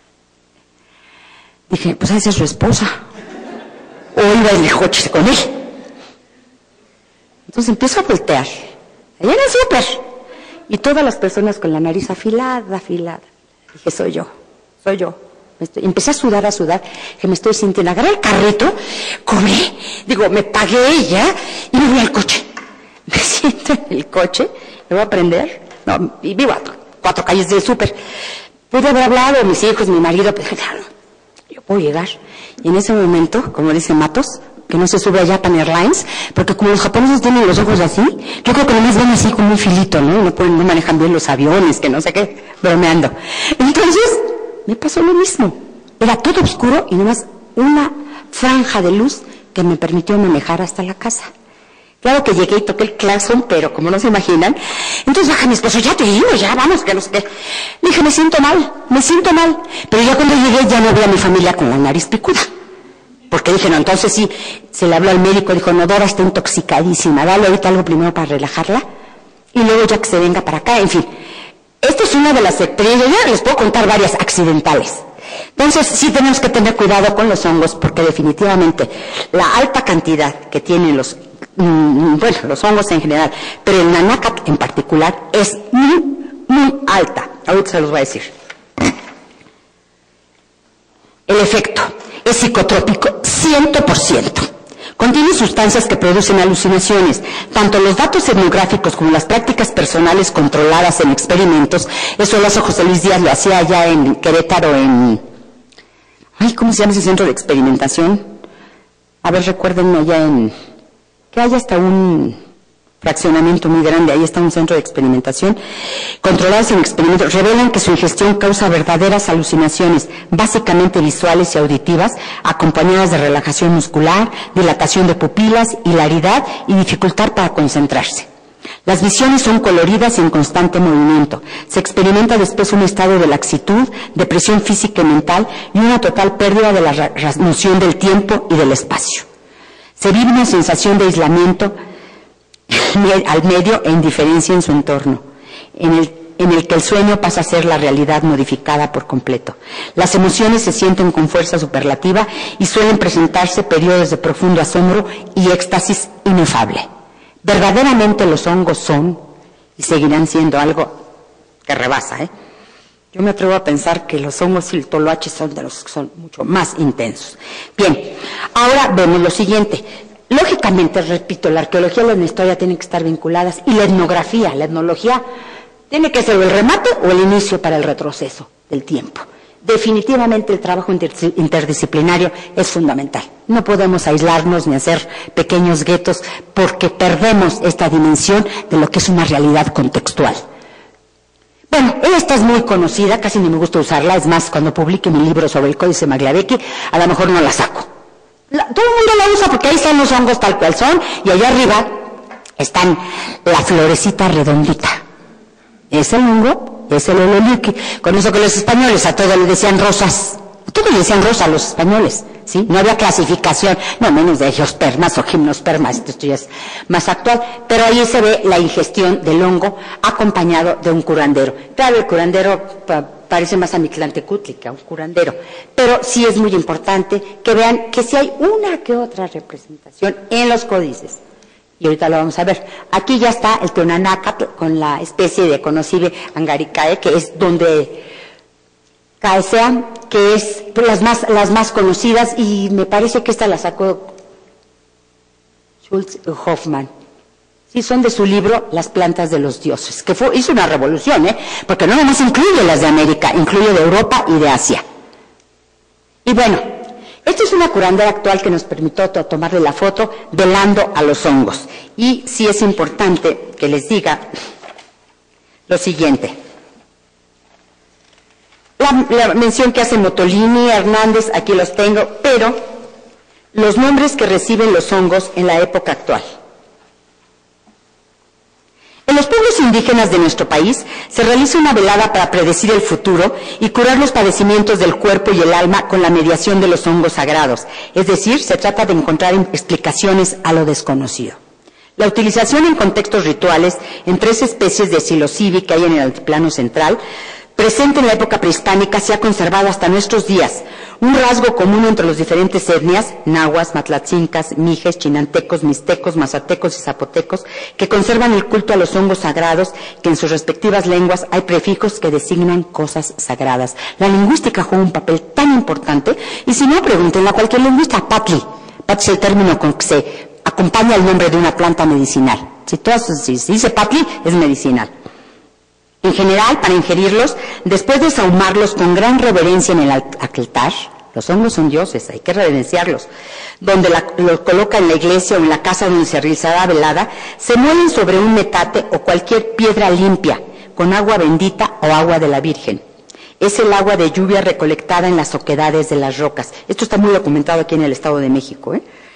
Dije, pues esa es su esposa. O iba en el coche con él. Entonces empiezo a voltear, allá en el súper, y todas las personas con la nariz afilada. Dije, soy yo. Empecé a sudar, que me estoy sintiendo. Agarré el carrito, comí, me pagué ya, y me voy al coche. Me siento en el coche, me voy a prender, y vivo a 4 calles del súper. Pude haber hablado, mis hijos, mi marido, pero claro, yo puedo llegar. Y en ese momento, como dice Matos, que no se sube a Japan Airlines, porque como los japoneses tienen los ojos así, yo creo que nomás ven así como un filito, ¿no? No manejan bien los aviones, que no sé qué, bromeando. Entonces, me pasó lo mismo. Era todo oscuro y nomás una franja de luz que me permitió manejar hasta la casa. Claro que llegué y toqué el claxon, pero como no se imaginan, entonces baja mi esposo, ya te digo, ya vamos, que no sé qué. Le dije, me siento mal. Pero ya cuando llegué ya no había a mi familia con la nariz picuda. Porque dije, no, entonces sí, se le habló al médico, dijo, no, Dora está intoxicadísima, dale ahorita algo primero para relajarla, y luego ya que se venga para acá, en fin. Esta es una de las experiencias, ya les puedo contar varias accidentales. Entonces sí tenemos que tener cuidado con los hongos, porque definitivamente la alta cantidad que tienen los hongos en general, pero el nanácac en particular, es muy alta. Ahorita se los voy a decir. El efecto es psicotrópico 100%. Contiene sustancias que producen alucinaciones. Tanto los datos etnográficos como las prácticas personales controladas en experimentos, eso lo hace José Luis Díaz, lo hacía allá en Querétaro, ¿cómo se llama ese centro de experimentación? A ver, recuérdenme allá que hay hasta un fraccionamiento muy grande, ahí está un centro de experimentación, controlados en experimentos, revelan que su ingestión causa verdaderas alucinaciones, básicamente visuales y auditivas, acompañadas de relajación muscular, dilatación de pupilas, hilaridad y dificultad para concentrarse. Las visiones son coloridas y en constante movimiento. Se experimenta después un estado de laxitud, depresión física y mental y una total pérdida de la noción del tiempo y del espacio. Se vive una sensación de aislamiento al medio e indiferencia en su entorno, en el que el sueño pasa a ser la realidad modificada por completo. Las emociones se sienten con fuerza superlativa y suelen presentarse periodos de profundo asombro y éxtasis inefable. Verdaderamente los hongos son y seguirán siendo algo que rebasa, Yo me atrevo a pensar que los hongos y el toloache son de los que son mucho más intensos. Bien, ahora vemos lo siguiente. Lógicamente, repito, la arqueología y la historia tienen que estar vinculadas y la etnografía, la etnología, tiene que ser el remate o el inicio para el retroceso del tiempo. Definitivamente el trabajo interdisciplinario es fundamental. No podemos aislarnos ni hacer pequeños guetos porque perdemos esta dimensión de lo que es una realidad contextual. Bueno, esta es muy conocida, casi ni me gusta usarla, es más, cuando publique mi libro sobre el Códice Magliabechi, a lo mejor no la saco. Todo el mundo la usa porque ahí están los hongos tal cual son, y allá arriba están la florecita redondita. Es el hongo, es el ololiuqui. Con eso que los españoles a todos le decían rosas. A todos le decían rosa a los españoles, ¿sí? No había clasificación, no menos de geospermas o gimnospermas, esto ya es más actual, pero ahí se ve la ingestión del hongo acompañado de un curandero. Claro, el curandero parece más a Mictlantecutli que a un curandero, pero sí es muy importante que vean que si hay una que otra representación en los códices, y ahorita lo vamos a ver. Aquí ya está el Teonanácatl con la especie de Conocibe angaricae, que es donde Caesea, que es las más conocidas, y me parece que esta la sacó Schultz Hoffmann. Sí, son de su libro Las plantas de los dioses, que hizo una revolución, porque no nomás incluye las de América, incluye de Europa y de Asia. Y bueno, esta es una curandera actual que nos permitió tomarle la foto velando a los hongos. Y sí es importante que les diga lo siguiente. La mención que hace Motolini, Hernández, aquí los tengo, pero los nombres que reciben los hongos en la época actual. En los pueblos indígenas de nuestro país se realiza una velada para predecir el futuro y curar los padecimientos del cuerpo y el alma con la mediación de los hongos sagrados. Es decir, se trata de encontrar explicaciones a lo desconocido. La utilización en contextos rituales en 3 especies de psilocibe que hay en el altiplano central, presente en la época prehispánica, se ha conservado hasta nuestros días. Un rasgo común entre las diferentes etnias, nahuas, matlatzincas, mijes, chinantecos, mixtecos, mazatecos y zapotecos, que conservan el culto a los hongos sagrados, que en sus respectivas lenguas hay prefijos que designan cosas sagradas. La lingüística juega un papel tan importante, y si no, pregúntenle a cualquier lingüista. Patli es el término con que se acompaña el nombre de una planta medicinal. Si dice patli, es medicinal. En general, para ingerirlos, después de sahumarlos con gran reverencia en el altar, los hongos son dioses, hay que reverenciarlos, donde los coloca en la iglesia o en la casa donde se realizará velada, se muelen sobre un metate o cualquier piedra limpia, con agua bendita o agua de la Virgen. Es el agua de lluvia recolectada en las oquedades de las rocas. Esto está muy documentado aquí en el Estado de México,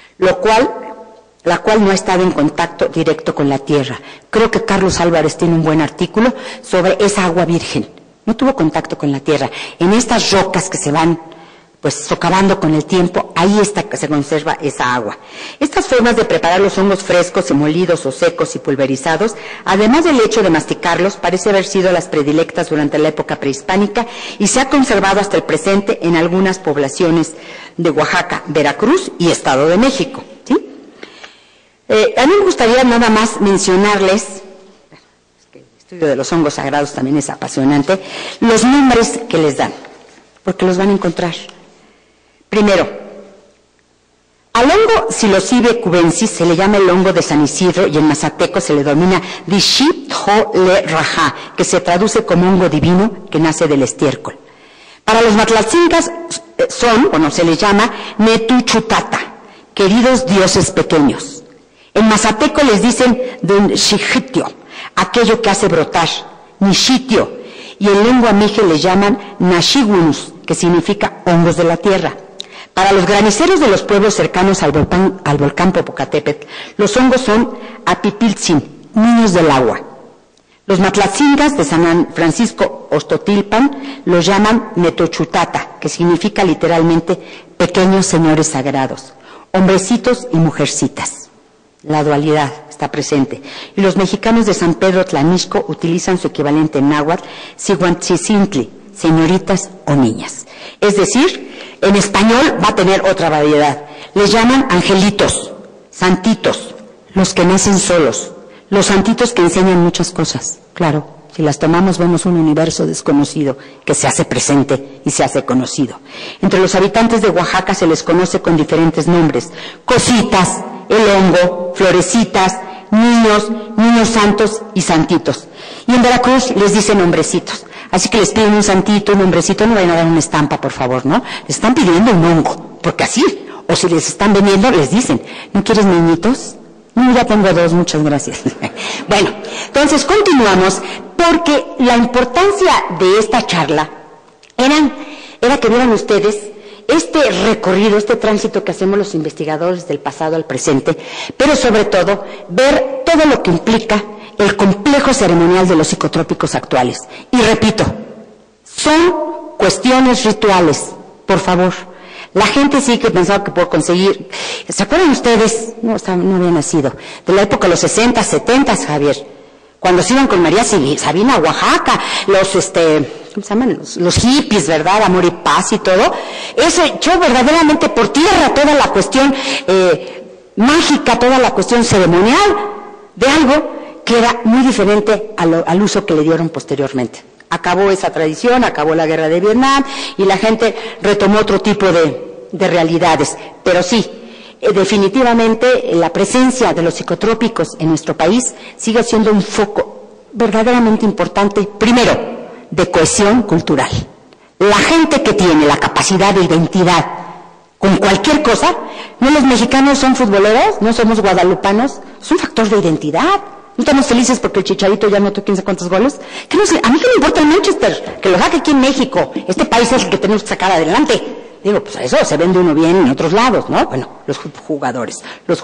la cual no ha estado en contacto directo con la tierra. Creo que Carlos Álvarez tiene un buen artículo sobre esa agua virgen. No tuvo contacto con la tierra. En estas rocas que se van socavando con el tiempo, ahí se conserva esa agua. Estas formas de preparar los hongos frescos y molidos o secos y pulverizados, además del hecho de masticarlos, parece haber sido las predilectas durante la época prehispánica y se ha conservado hasta el presente en algunas poblaciones de Oaxaca, Veracruz y Estado de México. A mí me gustaría nada más mencionarles, que el estudio de los hongos sagrados también es apasionante, los nombres que les dan, porque los van a encontrar. Primero, al hongo Psilocibe cubensis se le llama el hongo de San Isidro y en mazateco se le denomina Diship-ho-le-raja, que se traduce como hongo divino que nace del estiércol. Para los matlatzincas se les llama Netuchutata, queridos dioses pequeños. En mazateco les dicen dunxijitio, aquello que hace brotar, nixitio, y en lengua mije les llaman naxigunos, que significa hongos de la tierra. Para los graniceros de los pueblos cercanos al volcán Popocatépetl, los hongos son apipiltzin, niños del agua. Los matlatzingas de San Francisco Ostotilpan los llaman netochutata, que significa literalmente pequeños señores sagrados, hombrecitos y mujercitas. La dualidad está presente. Y los mexicanos de San Pedro Tlanisco utilizan su equivalente en náhuatl, siguantzicintli, señoritas o niñas. Es decir, en español va a tener otra variedad. Les llaman angelitos, santitos, los que nacen solos, los santitos que enseñan muchas cosas. Claro, si las tomamos vemos un universo desconocido que se hace presente y se hace conocido. Entre los habitantes de Oaxaca se les conoce con diferentes nombres: cositas, el hongo, florecitas, niños santos y santitos. Y en Veracruz les dicen hombrecitos. Así que les piden un santito, un hombrecito, no vayan a dar una estampa, por favor, ¿no? Les están pidiendo un hongo, porque así, o si les están vendiendo, les dicen, ¿no quieres niñitos? No, ya tengo 2, muchas gracias. Bueno, entonces continuamos, porque la importancia de esta charla era que vieran ustedes este recorrido, este tránsito que hacemos los investigadores del pasado al presente, pero sobre todo, ver todo lo que implica el complejo ceremonial de los psicotrópicos actuales. Y repito, son cuestiones rituales, por favor. La gente sí que pensaba que por conseguir, ¿se acuerdan ustedes? No había nacido, de la época de los 60, 70, Javier, cuando se iban con María Sabina a Oaxaca, ¿cómo se llaman? Los hippies, ¿verdad? Amor y paz y todo. Eso echó verdaderamente por tierra toda la cuestión mágica, toda la cuestión ceremonial de algo que era muy diferente al uso que le dieron posteriormente. Acabó esa tradición, acabó la guerra de Vietnam y la gente retomó otro tipo de realidades. Pero sí, definitivamente la presencia de los psicotrópicos en nuestro país sigue siendo un foco verdaderamente importante, primero, de cohesión cultural. La gente que tiene la capacidad de identidad con cualquier cosa, no los mexicanos son futboleros, no somos guadalupanos, es un factor de identidad. ¿No estamos felices porque el Chicharito ya anotó 15 cuántos goles? A mí que me importa el Manchester, que lo saque aquí en México. Este país es el que tenemos que sacar adelante. Digo, pues a eso se vende uno bien en otros lados, ¿no? Bueno, los jugadores.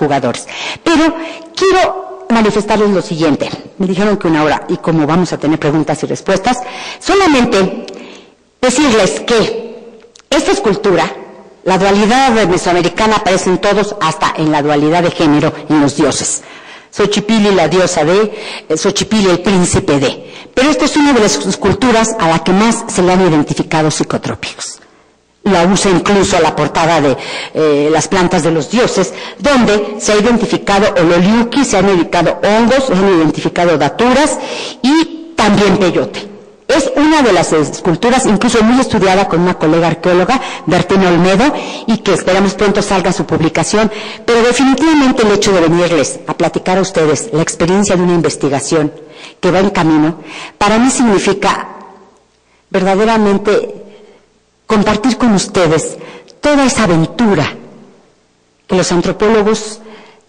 Pero quiero manifestarles lo siguiente. Me dijeron que 1 hora, y como vamos a tener preguntas y respuestas, solamente decirles que esta escultura, la dualidad mesoamericana aparece en todos, hasta en la dualidad de género en los dioses. Xochipilli, la diosa de, Xochipilli, el príncipe de. Pero esta es una de las esculturas a la que más se le han identificado psicotrópicos. La usa incluso la portada de las plantas de los dioses, donde se ha identificado ololiuqui, se han identificado hongos, se han identificado daturas y también peyote. Es una de las esculturas, incluso muy estudiada con una colega arqueóloga, Bertina Olmedo, y que esperamos pronto salga su publicación. Pero definitivamente el hecho de venirles a platicar a ustedes la experiencia de una investigación que va en camino, para mí significa verdaderamente compartir con ustedes toda esa aventura que los antropólogos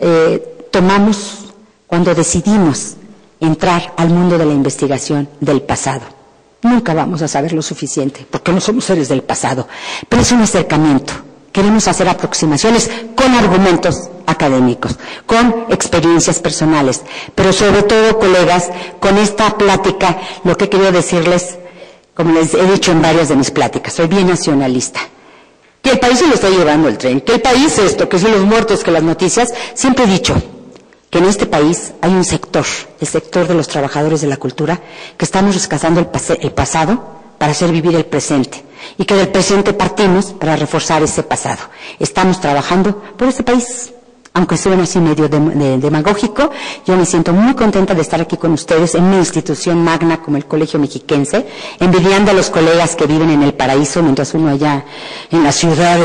tomamos cuando decidimos entrar al mundo de la investigación del pasado. Nunca vamos a saber lo suficiente, porque no somos seres del pasado, pero es un acercamiento. Queremos hacer aproximaciones con argumentos académicos, con experiencias personales, pero sobre todo, colegas, con esta plática, lo que quiero decirles, como les he dicho en varias de mis pláticas, soy bien nacionalista. Que el país se lo está llevando el tren, que el país esto, que son los muertos, que las noticias, siempre he dicho que en este país hay un sector, el sector de los trabajadores de la cultura, que estamos rescatando el pasado para hacer vivir el presente, y que del presente partimos para reforzar ese pasado. Estamos trabajando por este país, aunque suene así medio demagógico. Yo me siento muy contenta de estar aquí con ustedes en una institución magna como el Colegio Mexiquense, envidiando a los colegas que viven en el paraíso, mientras uno allá en la ciudad,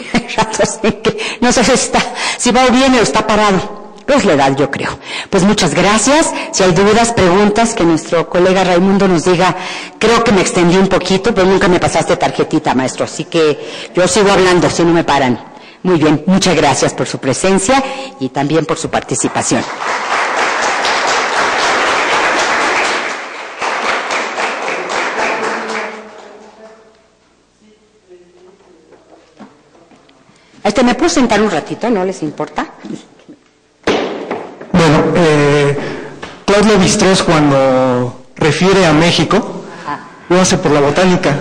no sé si va bien o está parado. Es la edad, yo creo. Pues muchas gracias. Si hay dudas, preguntas, que nuestro colega Raimundo nos diga. Creo que me extendí un poquito, pero nunca me pasaste tarjetita, maestro. Así que yo sigo hablando, si no me paran. Muy bien, muchas gracias por su presencia y también por su participación. ¿Me puedo sentar un ratito? ¿No les importa? Bueno, Claude Lévi-Strauss, cuando refiere a México, lo hace por la botánica.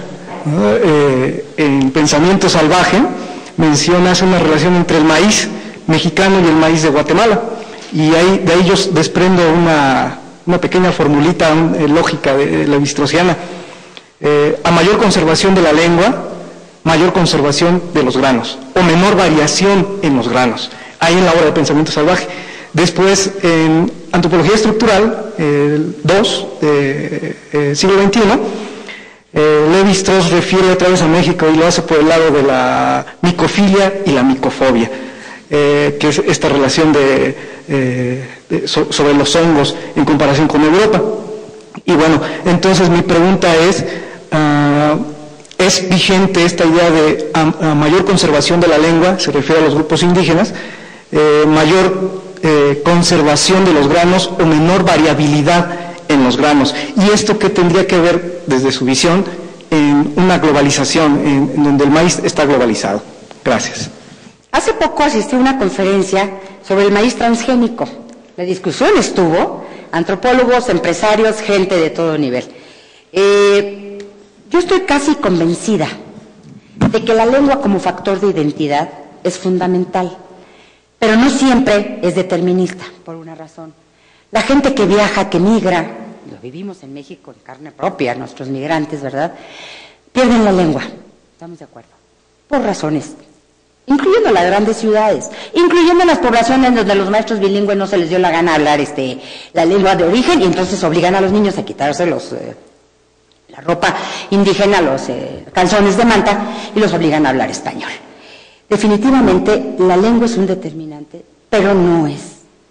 En Pensamiento Salvaje hace una relación entre el maíz mexicano y el maíz de Guatemala, y de ahí yo desprendo una pequeña formulita lógica de Lévi-Straussiana. A mayor conservación de la lengua, mayor conservación de los granos, o menor variación en los granos, ahí en la obra de Pensamiento Salvaje. Después, en Antropología Estructural, 2, siglo XXI, Lévi-Strauss refiere otra vez a México y lo hace por el lado de la micofilia y la micofobia, que es esta relación sobre los hongos en comparación con Europa. Y bueno, entonces mi pregunta es vigente esta idea de a mayor conservación de la lengua, se refiere a los grupos indígenas, mayor conservación de los granos o menor variabilidad en los granos? ¿Y esto qué tendría que ver, desde su visión, en una globalización, en donde el maíz está globalizado? Gracias. Hace poco asistí a una conferencia sobre el maíz transgénico. La discusión estuvo, antropólogos, empresarios, gente de todo nivel. Yo estoy casi convencida de que la lengua como factor de identidad es fundamental, pero no siempre es determinista, por una razón. La gente que viaja, que migra, lo vivimos en México en carne propia, nuestros migrantes, ¿verdad?, pierden la lengua, ¿estamos de acuerdo? Por razones, incluyendo las grandes ciudades, incluyendo las poblaciones donde los maestros bilingües no se les dio la gana hablar la lengua de origen, y entonces obligan a los niños a quitarse la ropa indígena, los calzones de manta, y los obligan a hablar español. Definitivamente la lengua es un determinante, pero no es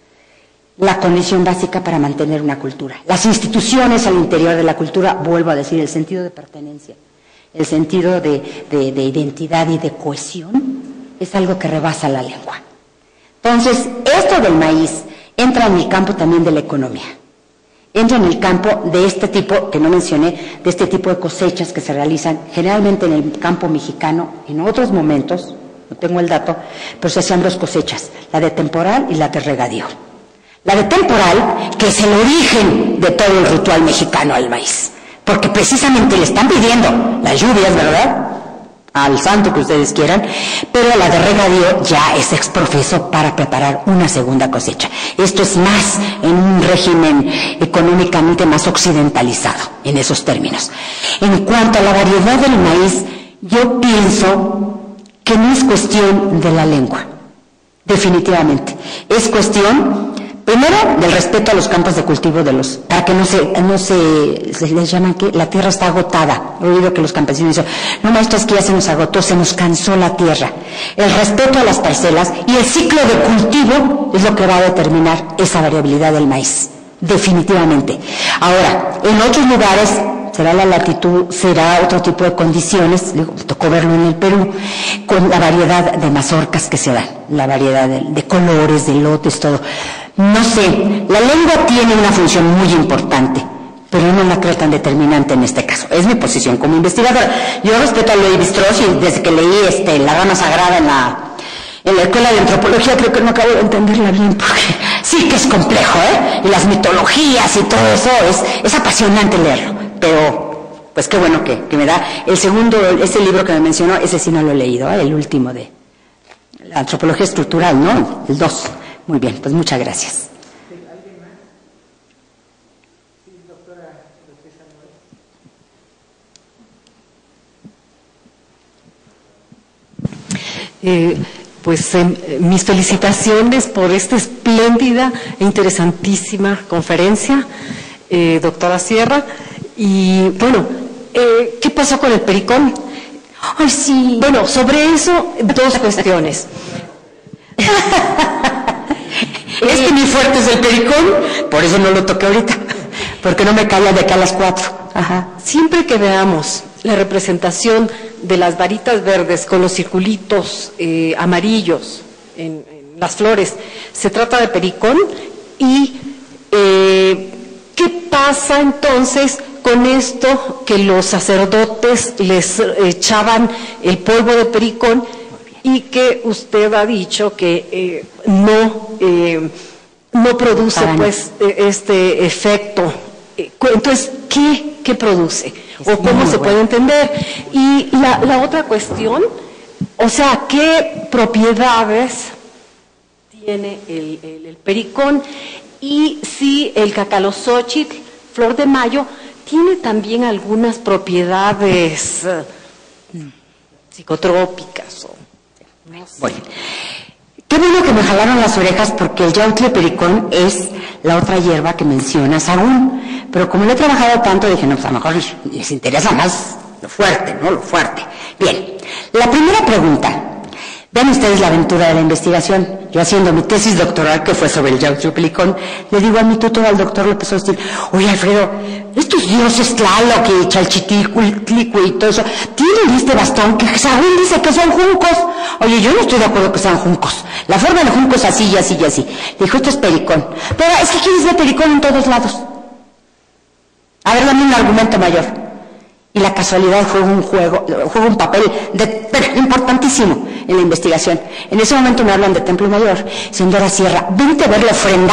la condición básica para mantener una cultura. Las instituciones al interior de la cultura, vuelvo a decir, el sentido de pertenencia, el sentido de identidad y de cohesión, es algo que rebasa la lengua. Entonces, esto del maíz entra en el campo también de la economía. Entra en el campo de este tipo, que no mencioné, de este tipo de cosechas que se realizan generalmente en el campo mexicano, en otros momentos, no tengo el dato, pero se hacían dos cosechas, la de temporal y la de regadío. La de temporal, que es el origen de todo el ritual mexicano al maíz, porque precisamente le están pidiendo las lluvias, ¿verdad?, al santo que ustedes quieran, pero la de regadío ya es exprofeso para preparar una segunda cosecha. Esto es más en un régimen económicamente más occidentalizado, en esos términos. En cuanto a la variedad del maíz, yo pienso que no es cuestión de la lengua, definitivamente. Es cuestión, primero, del respeto a los campos de cultivo para que se les llaman que la tierra está agotada. He oído que los campesinos dicen, no, maestro, es que ya se nos agotó, se nos cansó la tierra. El respeto a las parcelas y el ciclo de cultivo es lo que va a determinar esa variabilidad del maíz, definitivamente. Ahora, en otros lugares será la latitud, será otro tipo de condiciones, me tocó verlo en el Perú, con la variedad de mazorcas que se dan, la variedad de colores, de lotes, todo. No sé, la lengua tiene una función muy importante, pero no la creo tan determinante en este caso. Es mi posición como investigadora. Yo respeto a Lévi-Strauss y desde que leí La Rama Sagrada en la Escuela de Antropología, creo que no acabo de entenderla bien, porque sí que es complejo, ¿eh? Y las mitologías y todo eso, es apasionante leerlo. Pero, pues qué bueno que me da. El segundo, ese libro que me mencionó, ese sí no lo he leído, el último de la Antropología Estructural, ¿no? El 2. Muy bien, pues muchas gracias. ¿Alguien más? Sí, doctora Mis felicitaciones por esta espléndida e interesantísima conferencia, doctora Sierra. Y bueno, ¿qué pasó con el pericón? Ay, sí. Bueno, sobre eso, dos cuestiones. Es que mi fuerte es el pericón, por eso no lo toqué ahorita, porque no me calla de acá a las 4. Ajá. Siempre que veamos la representación de las varitas verdes con los circulitos amarillos en las flores, se trata de pericón. Y ¿qué pasa entonces con esto que los sacerdotes les echaban el polvo de pericón y que usted ha dicho que no produce pues este efecto? Entonces, ¿qué produce? ¿O cómo se puede entender? Y la otra cuestión, o sea, ¿qué propiedades tiene el pericón? Y si el cacalozóchitl, flor de mayo, tiene también algunas propiedades psicotrópicas. No sé. Bueno, qué bueno que me jalaron las orejas, porque el yautli pericón es la otra hierba que menciona Sahagún. Pero como lo he trabajado tanto, dije, no, pues a lo mejor les interesa más lo fuerte, ¿no? Lo fuerte. Bien, la primera pregunta. Ven ustedes la aventura de la investigación. Yo haciendo mi tesis doctoral, que fue sobre el yautli pericón, le digo a mi tutor, al doctor López Austin, oye Alfredo, estos dioses Tlaloc y Chalchiclicue y todo eso, tienen este bastón que Sahagún dice que son juncos. Oye, yo no estoy de acuerdo que sean juncos. La forma de junco es así y así y así. Le dijo, esto es pericón. Pero es que quieres ver pericón en todos lados. A ver, dame un argumento mayor. Y la casualidad juega un papel importantísimo en la investigación. En ese momento me hablan de Templo Mayor. Señora Sierra, vente a ver la ofrenda,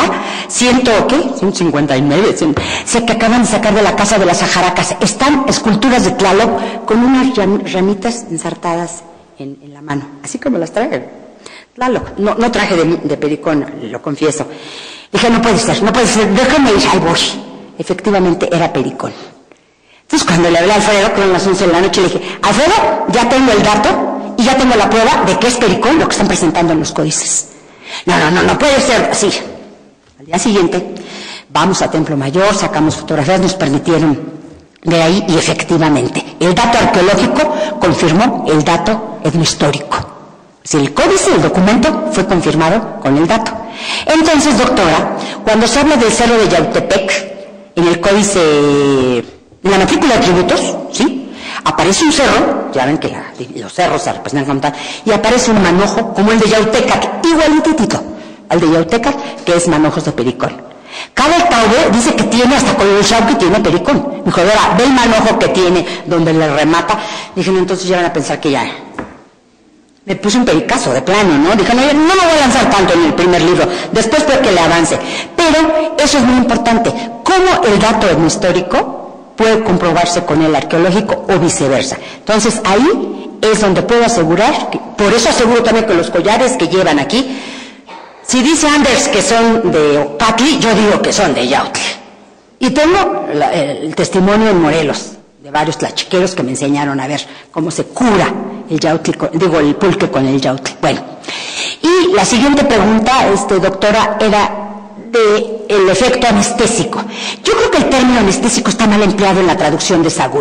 159, sé que acaban de sacar de la casa de las Ajaracas. Están esculturas de Tlaloc con unas ramitas ensartadas en la mano, así como las traje. Tlaloc, no traje de pericón, lo confieso. Dije, no puede ser, déjame ir, ahí voy. Efectivamente era pericón. Entonces cuando le hablé a Alfredo, que eran las 11 de la noche, le dije, Alfredo, ya tengo el dato y ya tengo la prueba de que es pericón lo que están presentando en los códices. No puede ser así. Al día siguiente, vamos a Templo Mayor, sacamos fotografías, nos permitieron ver ahí y efectivamente, el dato arqueológico confirmó el dato etnohistórico. Si el códice, el documento, fue confirmado con el dato. Entonces, doctora, cuando se habla del Cerro de Yautepec, en el códice, en la matrícula de tributos, ¿sí? Aparece un cerro, ya ven que los cerros se representan como tal, y aparece un manojo como el de Yautecac, igualitito al de Yautecac, que es manojos de pericón. Cada alcalde dice que tiene, hasta con el chau que tiene pericón. Me dijo, Dora, ve el manojo que tiene, donde le remata. Dije, no, entonces ya van a pensar que ya... Me puse un pericazo de plano, ¿no? Dije, no me voy a lanzar tanto en el primer libro, después creo que le avance. Pero eso es muy importante. ¿Cómo el dato etnohistórico puede comprobarse con el arqueológico o viceversa? Entonces, ahí es donde puedo asegurar, por eso aseguro también que los collares que llevan aquí, si dice Anders que son de Ocatli, yo digo que son de Yautli. Y tengo el testimonio en Morelos, de varios tlachiqueros que me enseñaron a ver cómo se cura el yautli, el pulque con el yautli. Bueno, y la siguiente pregunta, doctora, era de el efecto anestésico. Yo creo que el término anestésico está mal empleado en la traducción de Sahagún.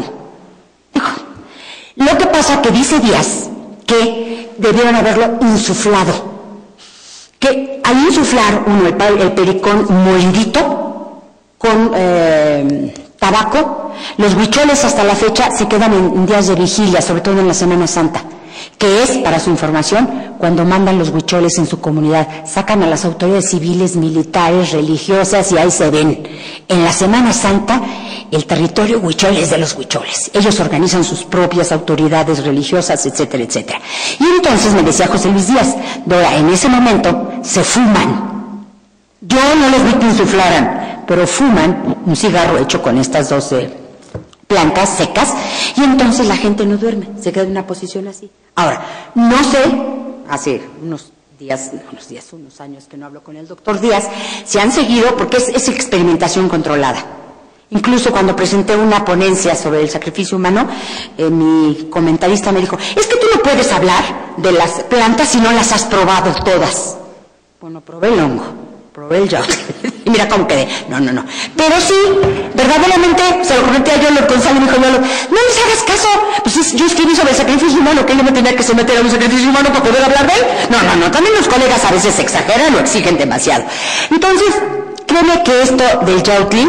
Lo que pasa que dice Díaz que debieron haberlo insuflado. Que al insuflar uno el pericón molidito con tabaco, los huicholes hasta la fecha se quedan en días de vigilia, sobre todo en la Semana Santa, que es, para su información, cuando mandan los huicholes en su comunidad, sacan a las autoridades civiles, militares, religiosas y ahí se ven. En la Semana Santa, el territorio huichol es de los huicholes. Ellos organizan sus propias autoridades religiosas, etcétera, etcétera. Y entonces me decía José Luis Díaz, Dora, en ese momento se fuman. Yo no les vi que insuflaran, pero fuman un cigarro hecho con estas dos plantas secas, y entonces la gente no duerme, se queda en una posición así. Ahora, no sé, hace unos años que no hablo con el doctor Díaz, se han seguido, porque es experimentación controlada. Incluso cuando presenté una ponencia sobre el sacrificio humano, mi comentarista me dijo, es que tú no puedes hablar de las plantas si no las has probado todas. Bueno, probé el hongo, probé el yautli, y mira cómo quedé. No. Pero sí, verdaderamente, se lo comenté a Yolo González, me dijo Yolo, no les hagas caso, pues yo escribí sobre el sacrificio humano, que él no me tenía que someter a un sacrificio humano para poder hablar de él. No, también los colegas a veces exageran o exigen demasiado. Entonces, créeme que esto del yautli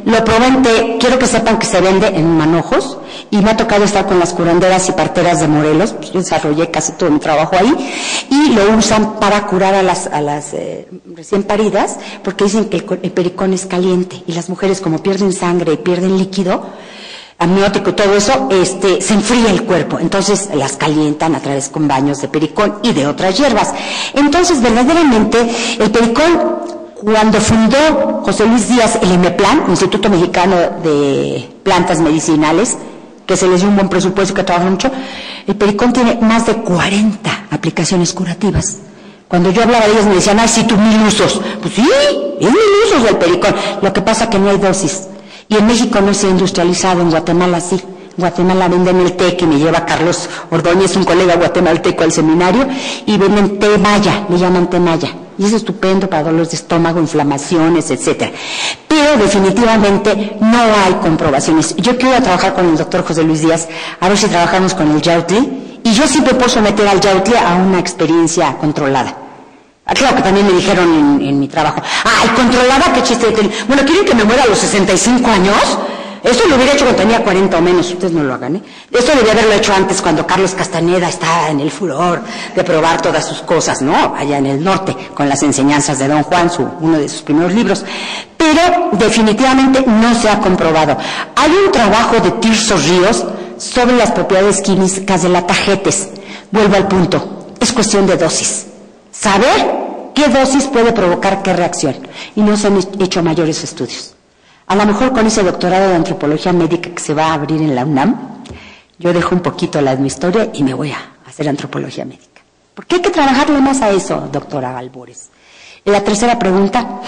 lo probé en té. Quiero que sepan que se vende en manojos y me ha tocado estar con las curanderas y parteras de Morelos, pues yo desarrollé casi todo mi trabajo ahí, y lo usan para curar a las recién paridas, porque dicen que el pericón es caliente y las mujeres, como pierden sangre y pierden líquido amniótico y todo eso, se enfría el cuerpo, entonces las calientan a través con baños de pericón y de otras hierbas. Entonces, verdaderamente, el pericón, cuando fundó José Luis Díaz el IMEPLAN, Instituto Mexicano de Plantas Medicinales, que se les dio un buen presupuesto, que trabaja mucho, el pericón tiene más de 40 aplicaciones curativas. Cuando yo hablaba de ellas me decían, ay, sí, tú 1000 usos. Pues sí, es 1000 usos del pericón. Lo que pasa que no hay dosis. Y en México no se ha industrializado, en Guatemala sí. En Guatemala venden el té que me lleva Carlos Ordóñez, un colega guatemalteco, al seminario, y venden té maya, le llaman té maya. Y es estupendo para dolores de estómago, inflamaciones, etcétera. Pero definitivamente no hay comprobaciones. Yo quiero trabajar con el doctor José Luis Díaz, a ver si trabajamos con el yautli, y yo siempre puedo someter al yautli a una experiencia controlada. Claro que también me dijeron en mi trabajo, ¡ay, controlada! ¡Qué chiste! Bueno, ¿quieren que me muera a los 65 años? Esto lo hubiera hecho cuando tenía 40 o menos, ustedes no lo hagan, ¿eh? Esto debía haberlo hecho antes, cuando Carlos Castaneda estaba en el furor de probar todas sus cosas, ¿no? Allá en el norte, con las enseñanzas de Don Juan, uno de sus primeros libros. Pero definitivamente no se ha comprobado. Hay un trabajo de Tirso Ríos sobre las propiedades químicas de la tagetes. Vuelvo al punto, es cuestión de dosis. Saber qué dosis puede provocar qué reacción. Y no se han hecho mayores estudios. A lo mejor con ese doctorado de antropología médica que se va a abrir en la UNAM, yo dejo un poquito la de mi historia y me voy a hacer antropología médica. Porque hay que trabajarle más a eso, doctora Albores. Y la tercera pregunta.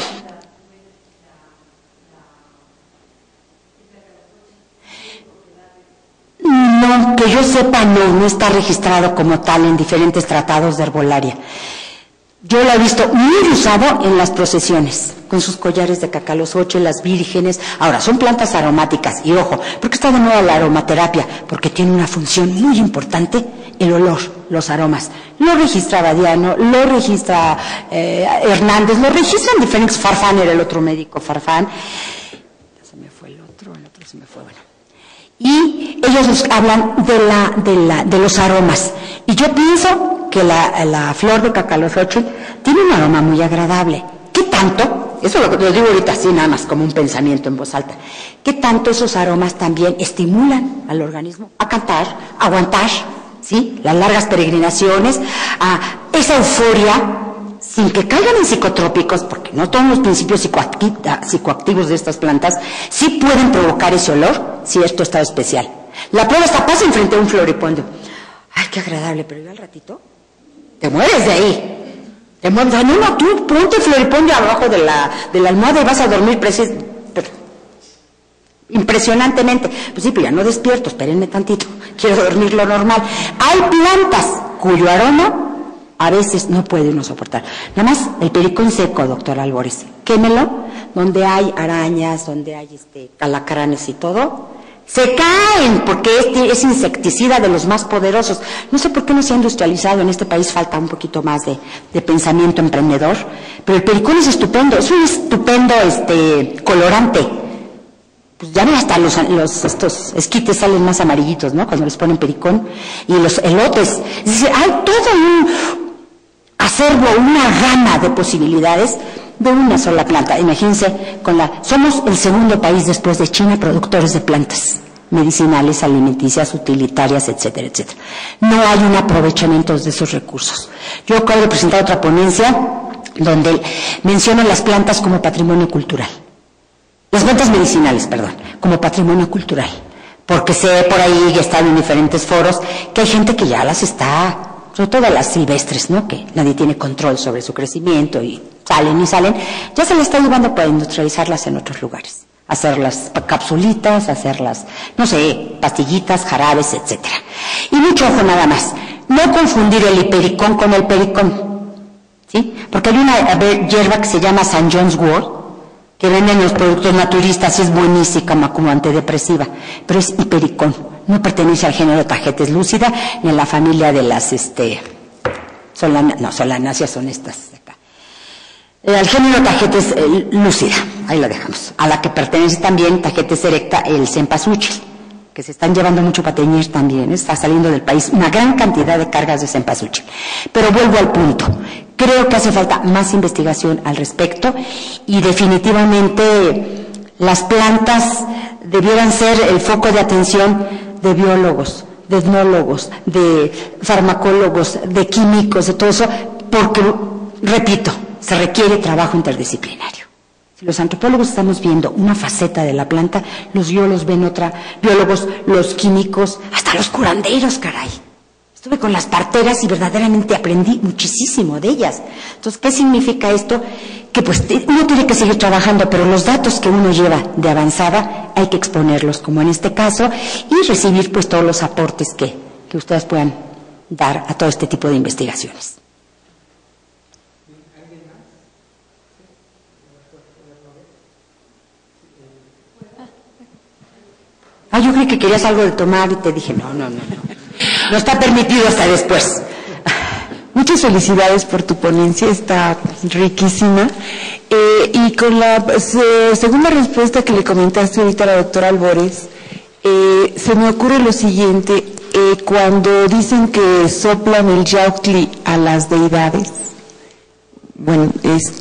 No, que yo sepa, no está registrado como tal en diferentes tratados de herbolaria. Yo lo he visto muy usado en las procesiones, con sus collares de cacalosoche, las vírgenes. Ahora, son plantas aromáticas, y ojo, ¿por qué está de moda la aromaterapia? Porque tiene una función muy importante, el olor, los aromas. Lo registra Badiano, lo registra Hernández, lo registran diferentes. Farfán era el otro médico, Farfán. Se me fue el otro se me fue, bueno. Y ellos nos hablan de los aromas. Y yo pienso que la flor de cacalosoche tiene un aroma muy agradable. ¿Qué tanto? Eso lo digo ahorita así nada más como un pensamiento en voz alta. ¿Qué tanto esos aromas también estimulan al organismo a cantar, a aguantar, ¿sí? Las largas peregrinaciones, a esa euforia, sin que caigan en psicotrópicos, porque no todos los principios psicoactivos de estas plantas sí pueden provocar ese olor, si esto está especial. La prueba está, pasen frente a un floripondio. Ay, qué agradable, pero yo al ratito te mueres de ahí. Te mueres. No, tú ponte floripondio abajo de la almohada y vas a dormir impresionantemente. Pues sí, pero ya no despierto, espérenme tantito, quiero dormir lo normal. Hay plantas cuyo aroma a veces no puede uno soportar. Nada más el pericón seco, doctor Albores, quémelo, donde hay arañas, donde hay calacranes y todo, se caen, porque es insecticida de los más poderosos. No sé por qué no se ha industrializado, en este país falta un poquito más de pensamiento emprendedor, pero el pericón es estupendo, es un estupendo colorante. Pues ya ven, hasta estos esquites salen más amarillitos, ¿no? Cuando les ponen pericón, y los elotes. Es decir, hay todo un acervo, una gama de posibilidades de una sola planta. Imagínense, somos el segundo país después de China productores de plantas medicinales, alimenticias, utilitarias, etcétera, etcétera. No hay un aprovechamiento de esos recursos. Yo acabo de presentar otra ponencia donde menciono las plantas como patrimonio cultural. Las plantas medicinales, perdón, como patrimonio cultural. Porque sé por ahí, y he estado en diferentes foros, que hay gente que ya las está, sobre todo las silvestres, ¿no? Que nadie tiene control sobre su crecimiento y salen, ya se les está llevando para industrializarlas en otros lugares. Hacerlas capsulitas, hacerlas, no sé, pastillitas, jarabes, etcétera. Y mucho ojo nada más, no confundir el hipericón con el pericón, ¿sí? Porque hay una hierba que se llama St. John's Wort, que venden los productos naturistas, y es buenísima como antidepresiva, pero es hipericón, no pertenece al género Tagetes lúcida, ni a la familia de las, solanáceas son estas de acá. Al género Tagetes lúcida, ahí la dejamos. A la que pertenece también Tagetes erecta, el cempasúchil, que se están llevando mucho para teñir también, está saliendo del país una gran cantidad de cargas de cempasúchil. Pero vuelvo al punto, creo que hace falta más investigación al respecto y definitivamente las plantas debieran ser el foco de atención de biólogos, de etnólogos, de farmacólogos, de químicos, de todo eso, porque, repito, se requiere trabajo interdisciplinario. Si los antropólogos estamos viendo una faceta de la planta, los biólogos ven otra, biólogos, los químicos, hasta los curanderos, caray. Estuve con las parteras y verdaderamente aprendí muchísimo de ellas. Entonces, ¿qué significa esto? Que pues uno tiene que seguir trabajando, pero los datos que uno lleva de avanzada hay que exponerlos, como en este caso, y recibir pues todos los aportes que ustedes puedan dar a todo este tipo de investigaciones. Yo creí que querías algo de tomar y te dije, no. No está permitido hasta después. Muchas felicidades por tu ponencia, está riquísima. Y con la segunda respuesta que le comentaste ahorita a la doctora Albores, se me ocurre lo siguiente, cuando dicen que soplan el yautli a las deidades, bueno,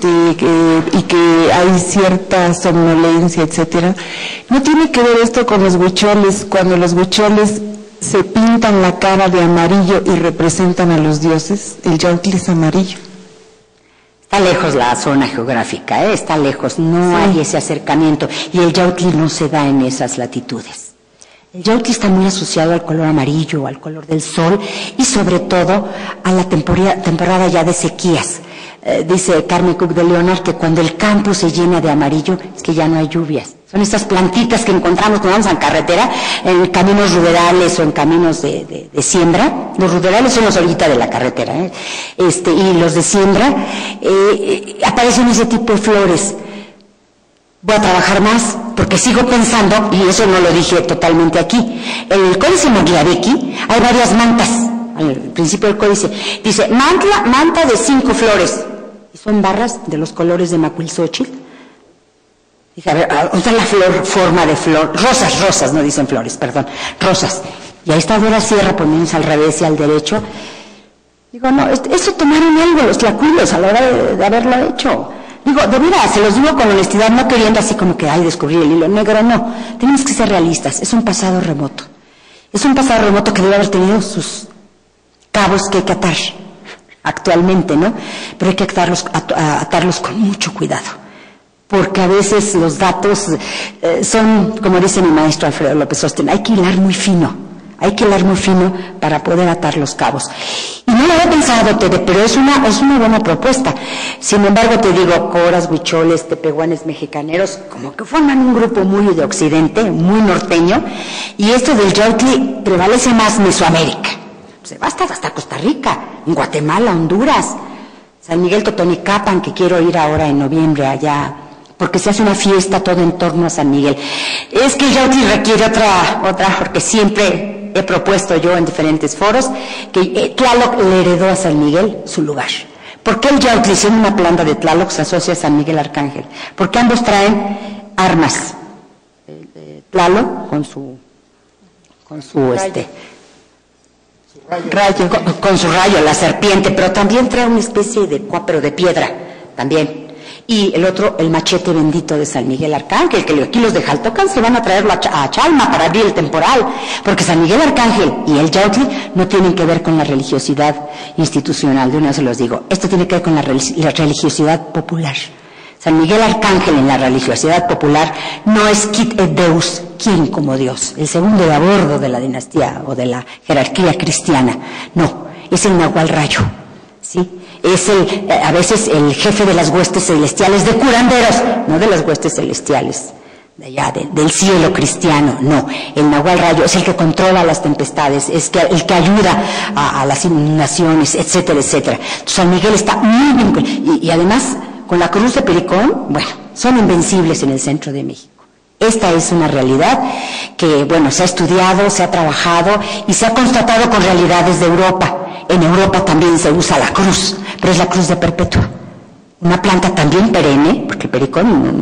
y que hay cierta somnolencia, etcétera, ¿no tiene que ver esto con los huicholes, cuando los huicholes se pintan la cara de amarillo y representan a los dioses? El yautli es amarillo. Está lejos la zona geográfica, está lejos, no hay ese acercamiento, y el yautli no se da en esas latitudes. El yautli está muy asociado al color amarillo, al color del sol, y sobre todo a la temporada ya de sequías. Dice Carmen Cook de Leonard que cuando el campo se llena de amarillo es que ya no hay lluvias. Son estas plantitas que encontramos cuando vamos en carretera, en caminos ruderales o en caminos de siembra. Los ruderales son los orillitas de la carretera, y los de siembra, aparecen ese tipo de flores. Voy a trabajar más, porque sigo pensando, y eso no lo dije totalmente aquí, en el Códice Maglarecki hay varias mantas. Al principio del códice dice manta de 5 flores, y son barras de los colores de macuilxóchitl. Dice, a ver, ¿dónde está la flor, forma de flor? Rosas, no dicen flores, perdón, rosas. Y ahí está Dora Sierra poniéndose al revés y al derecho. Digo, no, eso tomaron algo los tlacuilos a la hora de haberlo hecho. Digo, de verdad, se los digo con honestidad, no queriendo así como que, descubrir el hilo negro, no. Tenemos que ser realistas, es un pasado remoto. Es un pasado remoto que debe haber tenido sus cabos que hay que atar actualmente, ¿no? Pero hay que atarlos con mucho cuidado, porque a veces los datos son, como dice mi maestro Alfredo López Osten, hay que hilar muy fino para poder atar los cabos. Y no lo había pensado, Tere, pero es una buena propuesta. Sin embargo, te digo, coras, huicholes, tepehuanes, mexicaneros, como que forman un grupo muy de occidente, muy norteño, y esto del yautli prevalece más Mesoamérica. Se va hasta Costa Rica, en Guatemala, Honduras, San Miguel Totonicapán, que quiero ir ahora en noviembre allá, porque se hace una fiesta todo en torno a San Miguel. Es que el yautli requiere otra, porque siempre he propuesto yo en diferentes foros que Tlaloc le heredó a San Miguel su lugar. ¿Por qué el yautli, siendo una planta de Tlaloc, se asocia a San Miguel Arcángel? Porque ambos traen armas. Tlaloc con su rayo, con su rayo, la serpiente, pero también trae una especie de cuapero de piedra, también. Y el otro, el machete bendito de San Miguel Arcángel, que aquí los de Jaltocan se van a traerlo a Chalma para abrir el temporal, porque San Miguel Arcángel y el yautli no tienen que ver con la religiosidad institucional, de una vez se los digo, esto tiene que ver con la religiosidad popular. San Miguel Arcángel en la religiosidad popular no es quid et Deus, ¿quién como Dios? El segundo de a bordo de la dinastía o de la jerarquía cristiana. No, es el Nahual Rayo, ¿sí? Es a veces el jefe de las huestes celestiales de curanderos, no de las huestes celestiales de allá, del cielo cristiano, no. El Nahual Rayo es el que controla las tempestades, es el que ayuda a las inundaciones, etcétera, etcétera. Entonces, San Miguel está muy bien, y además, con la cruz de Pericón, bueno, son invencibles en el centro de México. Esta es una realidad que, bueno, se ha estudiado, se ha trabajado y se ha constatado con realidades de Europa. En Europa también se usa la cruz, pero es la cruz de Perpetua. Una planta también perenne, porque el pericón no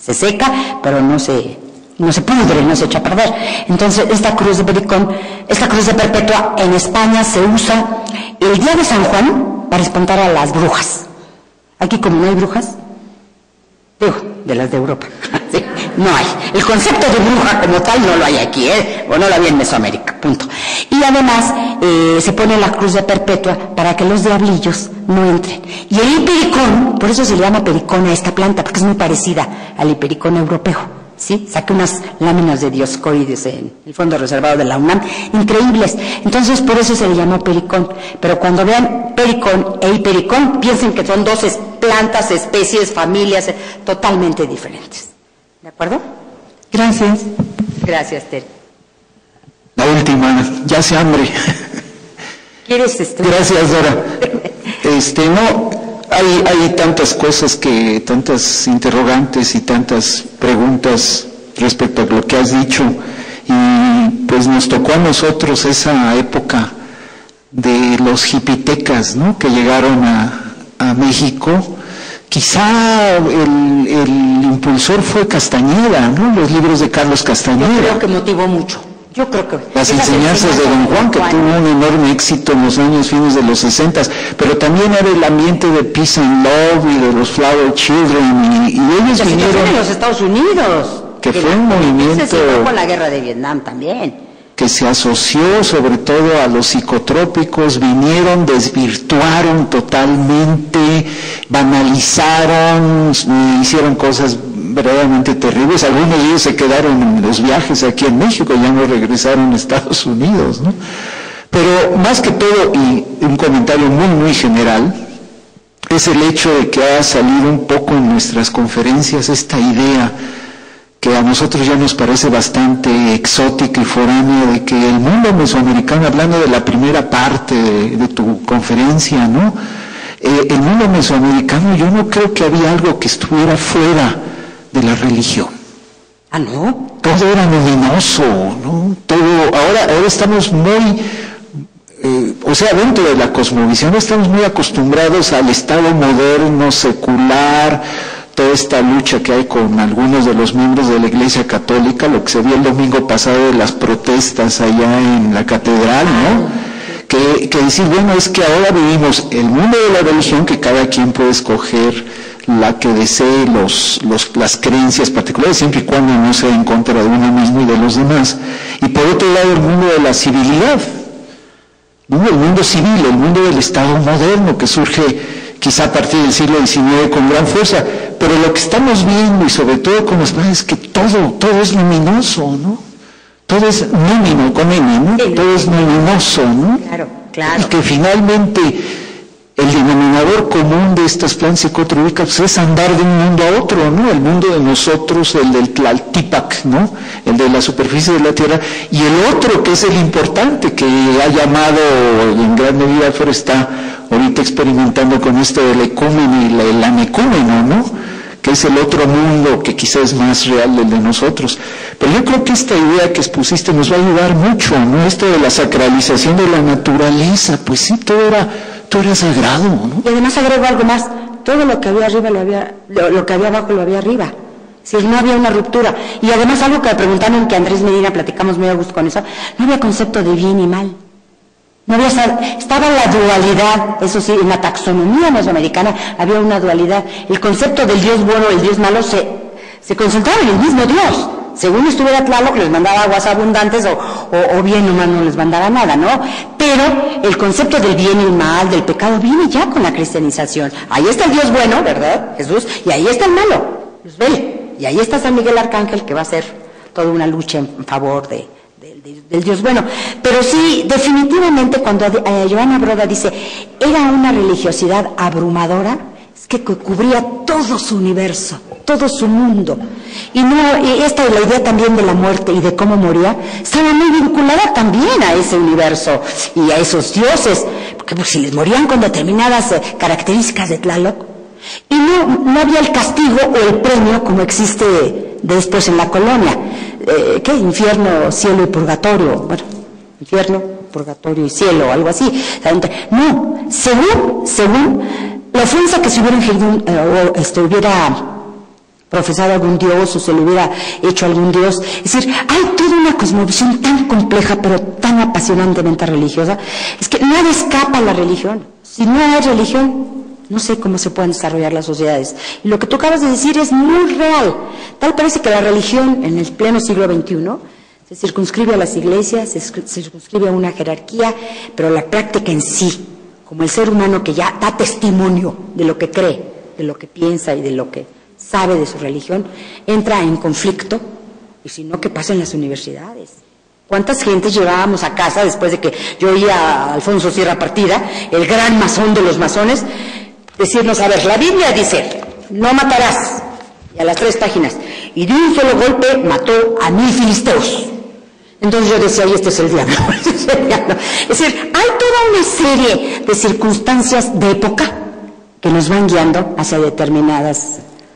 Se seca, pero no se pudre, no se echa a perder. Entonces, esta cruz de perpetua en España se usa el día de San Juan para espantar a las brujas. Aquí, como no hay brujas, digo, de las de Europa, ¿sí? No hay. El concepto de bruja como tal no lo hay aquí, o no lo había en Mesoamérica, punto. Y además, se pone la cruz de perpetua para que los diablillos no entren. Y el hipericón, por eso se le llama pericón a esta planta, porque es muy parecida al hipericón europeo, ¿sí? Saqué unas láminas de Dioscórides en el fondo reservado de la UNAM, increíbles. Entonces, por eso se le llamó pericón. Pero cuando vean pericón e hipericón, piensen que son dos plantas, especies, familias totalmente diferentes. ¿De acuerdo? Gracias. Gracias, Tere. La última, ya hace hambre. ¿Quieres Gracias, Dora. No, hay tantas cosas tantas interrogantes y tantas preguntas respecto a lo que has dicho, y pues nos tocó a nosotros esa época de los hipitecas, ¿no?, que llegaron a México. Quizá el impulsor fue Castañeda, ¿no?, los libros de Carlos Castañeda. Yo creo que motivó mucho. Yo creo que las enseñanzas de Don Juan, que tuvo un enorme éxito en los fines de los 60, pero también era el ambiente de Peace and Love y de los Flower Children, y ellos vinieron en los Estados Unidos, que fue un movimiento con la guerra de Vietnam también, que se asoció sobre todo a los psicotrópicos, vinieron, desvirtuaron totalmente, banalizaron, hicieron cosas verdaderamente terribles. Algunos de ellos se quedaron en los viajes aquí en México, ya no regresaron a Estados Unidos, ¿no? Pero más que todo, y un comentario muy, muy general, es el hecho de que ha salido un poco en nuestras conferencias esta idea que a nosotros ya nos parece bastante exótica y foránea, de que el mundo mesoamericano, hablando de la primera parte de tu conferencia, ¿no?, el mundo mesoamericano, yo no creo que había algo que estuviera fuera de la religión. Ah, ¿no? Todo era luminoso, ¿no? Todo, ahora estamos muy, dentro de la cosmovisión estamos muy acostumbrados al Estado moderno, secular, toda esta lucha que hay con algunos de los miembros de la Iglesia Católica, lo que se vio el domingo pasado de las protestas allá en la catedral, ¿no? Que decir, bueno, es que ahora vivimos el mundo de la religión, que cada quien puede escoger la que desee las creencias particulares, siempre y cuando no sea en contra de uno mismo y de los demás. Y por otro lado, el mundo de la civilidad, ¿no?, el mundo civil, el mundo del Estado moderno, que surge quizá a partir del siglo XIX con gran fuerza. Pero lo que estamos viendo, y sobre todo con las es que todo es luminoso, ¿no? Todo es númino, con N, ¿no? Todo es luminoso, ¿no? Claro. Y que finalmente el denominador común de estas plantas psicotrópicas es andar de un mundo a otro, ¿no? El mundo de nosotros, el del Tlaltipac, ¿no?, el de la superficie de la Tierra, y el otro que es el importante, que ha llamado en gran medida, está ahorita experimentando con esto del ecúmeno y el anecúmeno, ¿no?, que es el otro mundo que quizás es más real del de nosotros. Pero yo creo que esta idea que expusiste nos va a ayudar mucho, ¿no?, esto de la sacralización de la naturaleza. Pues sí, todo era sagrado, ¿no? Y además agrego algo más, todo lo que había arriba lo que había abajo lo había arriba. Si no había una ruptura. Y además algo que me preguntaron, que Andrés Medina platicamos muy a gusto con eso, no había concepto de bien y mal. No había, estaba la dualidad, eso sí, en la taxonomía mesoamericana había una dualidad. El concepto del Dios bueno y el Dios malo se concentraba en el mismo Dios. Según estuviera Tlaloc, les mandaba aguas abundantes, o bien nomás no les mandaba nada, ¿no? Pero el concepto del bien y el mal, del pecado, viene ya con la cristianización. Ahí está el Dios bueno, ¿verdad, Jesús? Y ahí está el malo, Luzbel. Y ahí está San Miguel Arcángel, que va a hacer toda una lucha en favor del Dios bueno. Pero sí, definitivamente, cuando Johanna Broda dice, era una religiosidad abrumadora, es que cubría todo su universo, todo su mundo. Y esta la idea también de la muerte y de cómo moría, estaba muy vinculada también a ese universo y a esos dioses, porque pues, si les morían con determinadas características de Tlaloc, y no había el castigo o el premio como existe después en la colonia. ¿Qué? Infierno, cielo y purgatorio. Bueno, infierno, purgatorio y cielo, algo así. No, según la ofensa que se hubiera profesado algún dios o se le hubiera hecho algún dios. Es decir, hay toda una cosmovisión tan compleja pero tan apasionantemente religiosa. Es que nada escapa a la religión. Si no hay religión, no sé cómo se pueden desarrollar las sociedades. Y lo que tú acabas de decir es muy real. Tal parece que la religión en el pleno siglo XXI se circunscribe a las iglesias, se circunscribe a una jerarquía, pero la práctica en sí, como el ser humano que ya da testimonio de lo que cree, de lo que piensa y de lo que sabe de su religión, entra en conflicto, y si no, ¿qué pasa en las universidades? ¿Cuántas gentes llevábamos a casa después de que yo oía a Alfonso Sierra Partida, el gran masón de los masones, decirnos, a ver, la Biblia dice, no matarás, y a las 3 páginas, y de un solo golpe mató a 1000 filisteos. Entonces yo decía, y este es el diablo. Es decir, hay toda una serie de circunstancias de época que nos van guiando hacia determinadas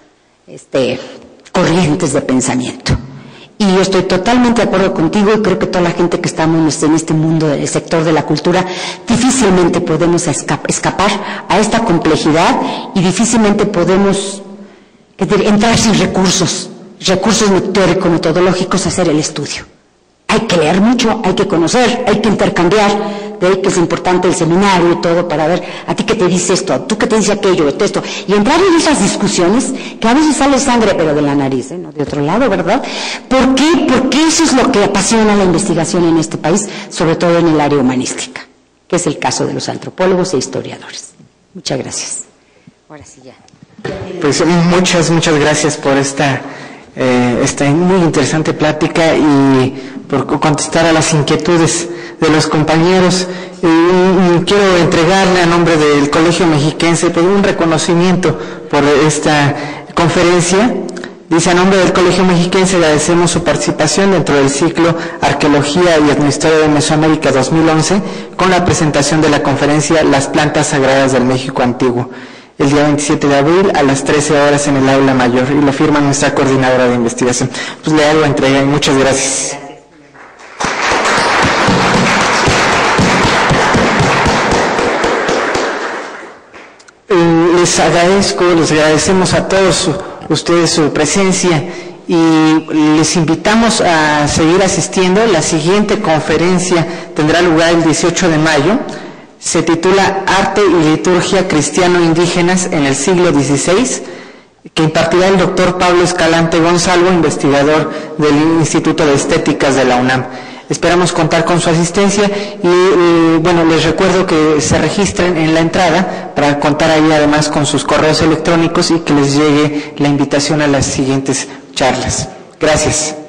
corrientes de pensamiento. Y yo estoy totalmente de acuerdo contigo y creo que toda la gente que estamos en este mundo del sector de la cultura, difícilmente podemos escapar a esta complejidad y difícilmente podemos entrar sin recursos teórico-metodológicos a hacer el estudio. Hay que leer mucho, hay que conocer, hay que intercambiar, de ahí que es importante el seminario y todo para ver a ti qué te dice esto, tú qué te dice aquello, esto, y entrar en esas discusiones que a veces sale sangre pero de la nariz, no de otro lado, ¿verdad? ¿Por qué? Porque eso es lo que apasiona la investigación en este país, sobre todo en el área humanística, que es el caso de los antropólogos e historiadores. Muchas gracias. Ahora sí ya. Pues muchas gracias por esta muy interesante plática y por contestar a las inquietudes de los compañeros. Quiero entregarle a nombre del Colegio Mexiquense pues, un reconocimiento por esta conferencia. Dice, a nombre del Colegio Mexiquense agradecemos su participación dentro del ciclo Arqueología y Etnohistoria de Mesoamérica 2011 con la presentación de la conferencia Las plantas sagradas del México Antiguo, el día 27 de abril a las 13 horas en el aula mayor, y lo firma nuestra coordinadora de investigación. Pues le hago entrega y muchas gracias. Les agradecemos a todos ustedes su presencia y les invitamos a seguir asistiendo. La siguiente conferencia tendrá lugar el 18 de mayo. Se titula Arte y Liturgia Cristiano-Indígenas en el siglo XVI, que impartirá el doctor Pablo Escalante Gonzalo, investigador del Instituto de Estéticas de la UNAM. Esperamos contar con su asistencia y bueno, les recuerdo que se registren en la entrada para contar ahí además con sus correos electrónicos y que les llegue la invitación a las siguientes charlas. Gracias.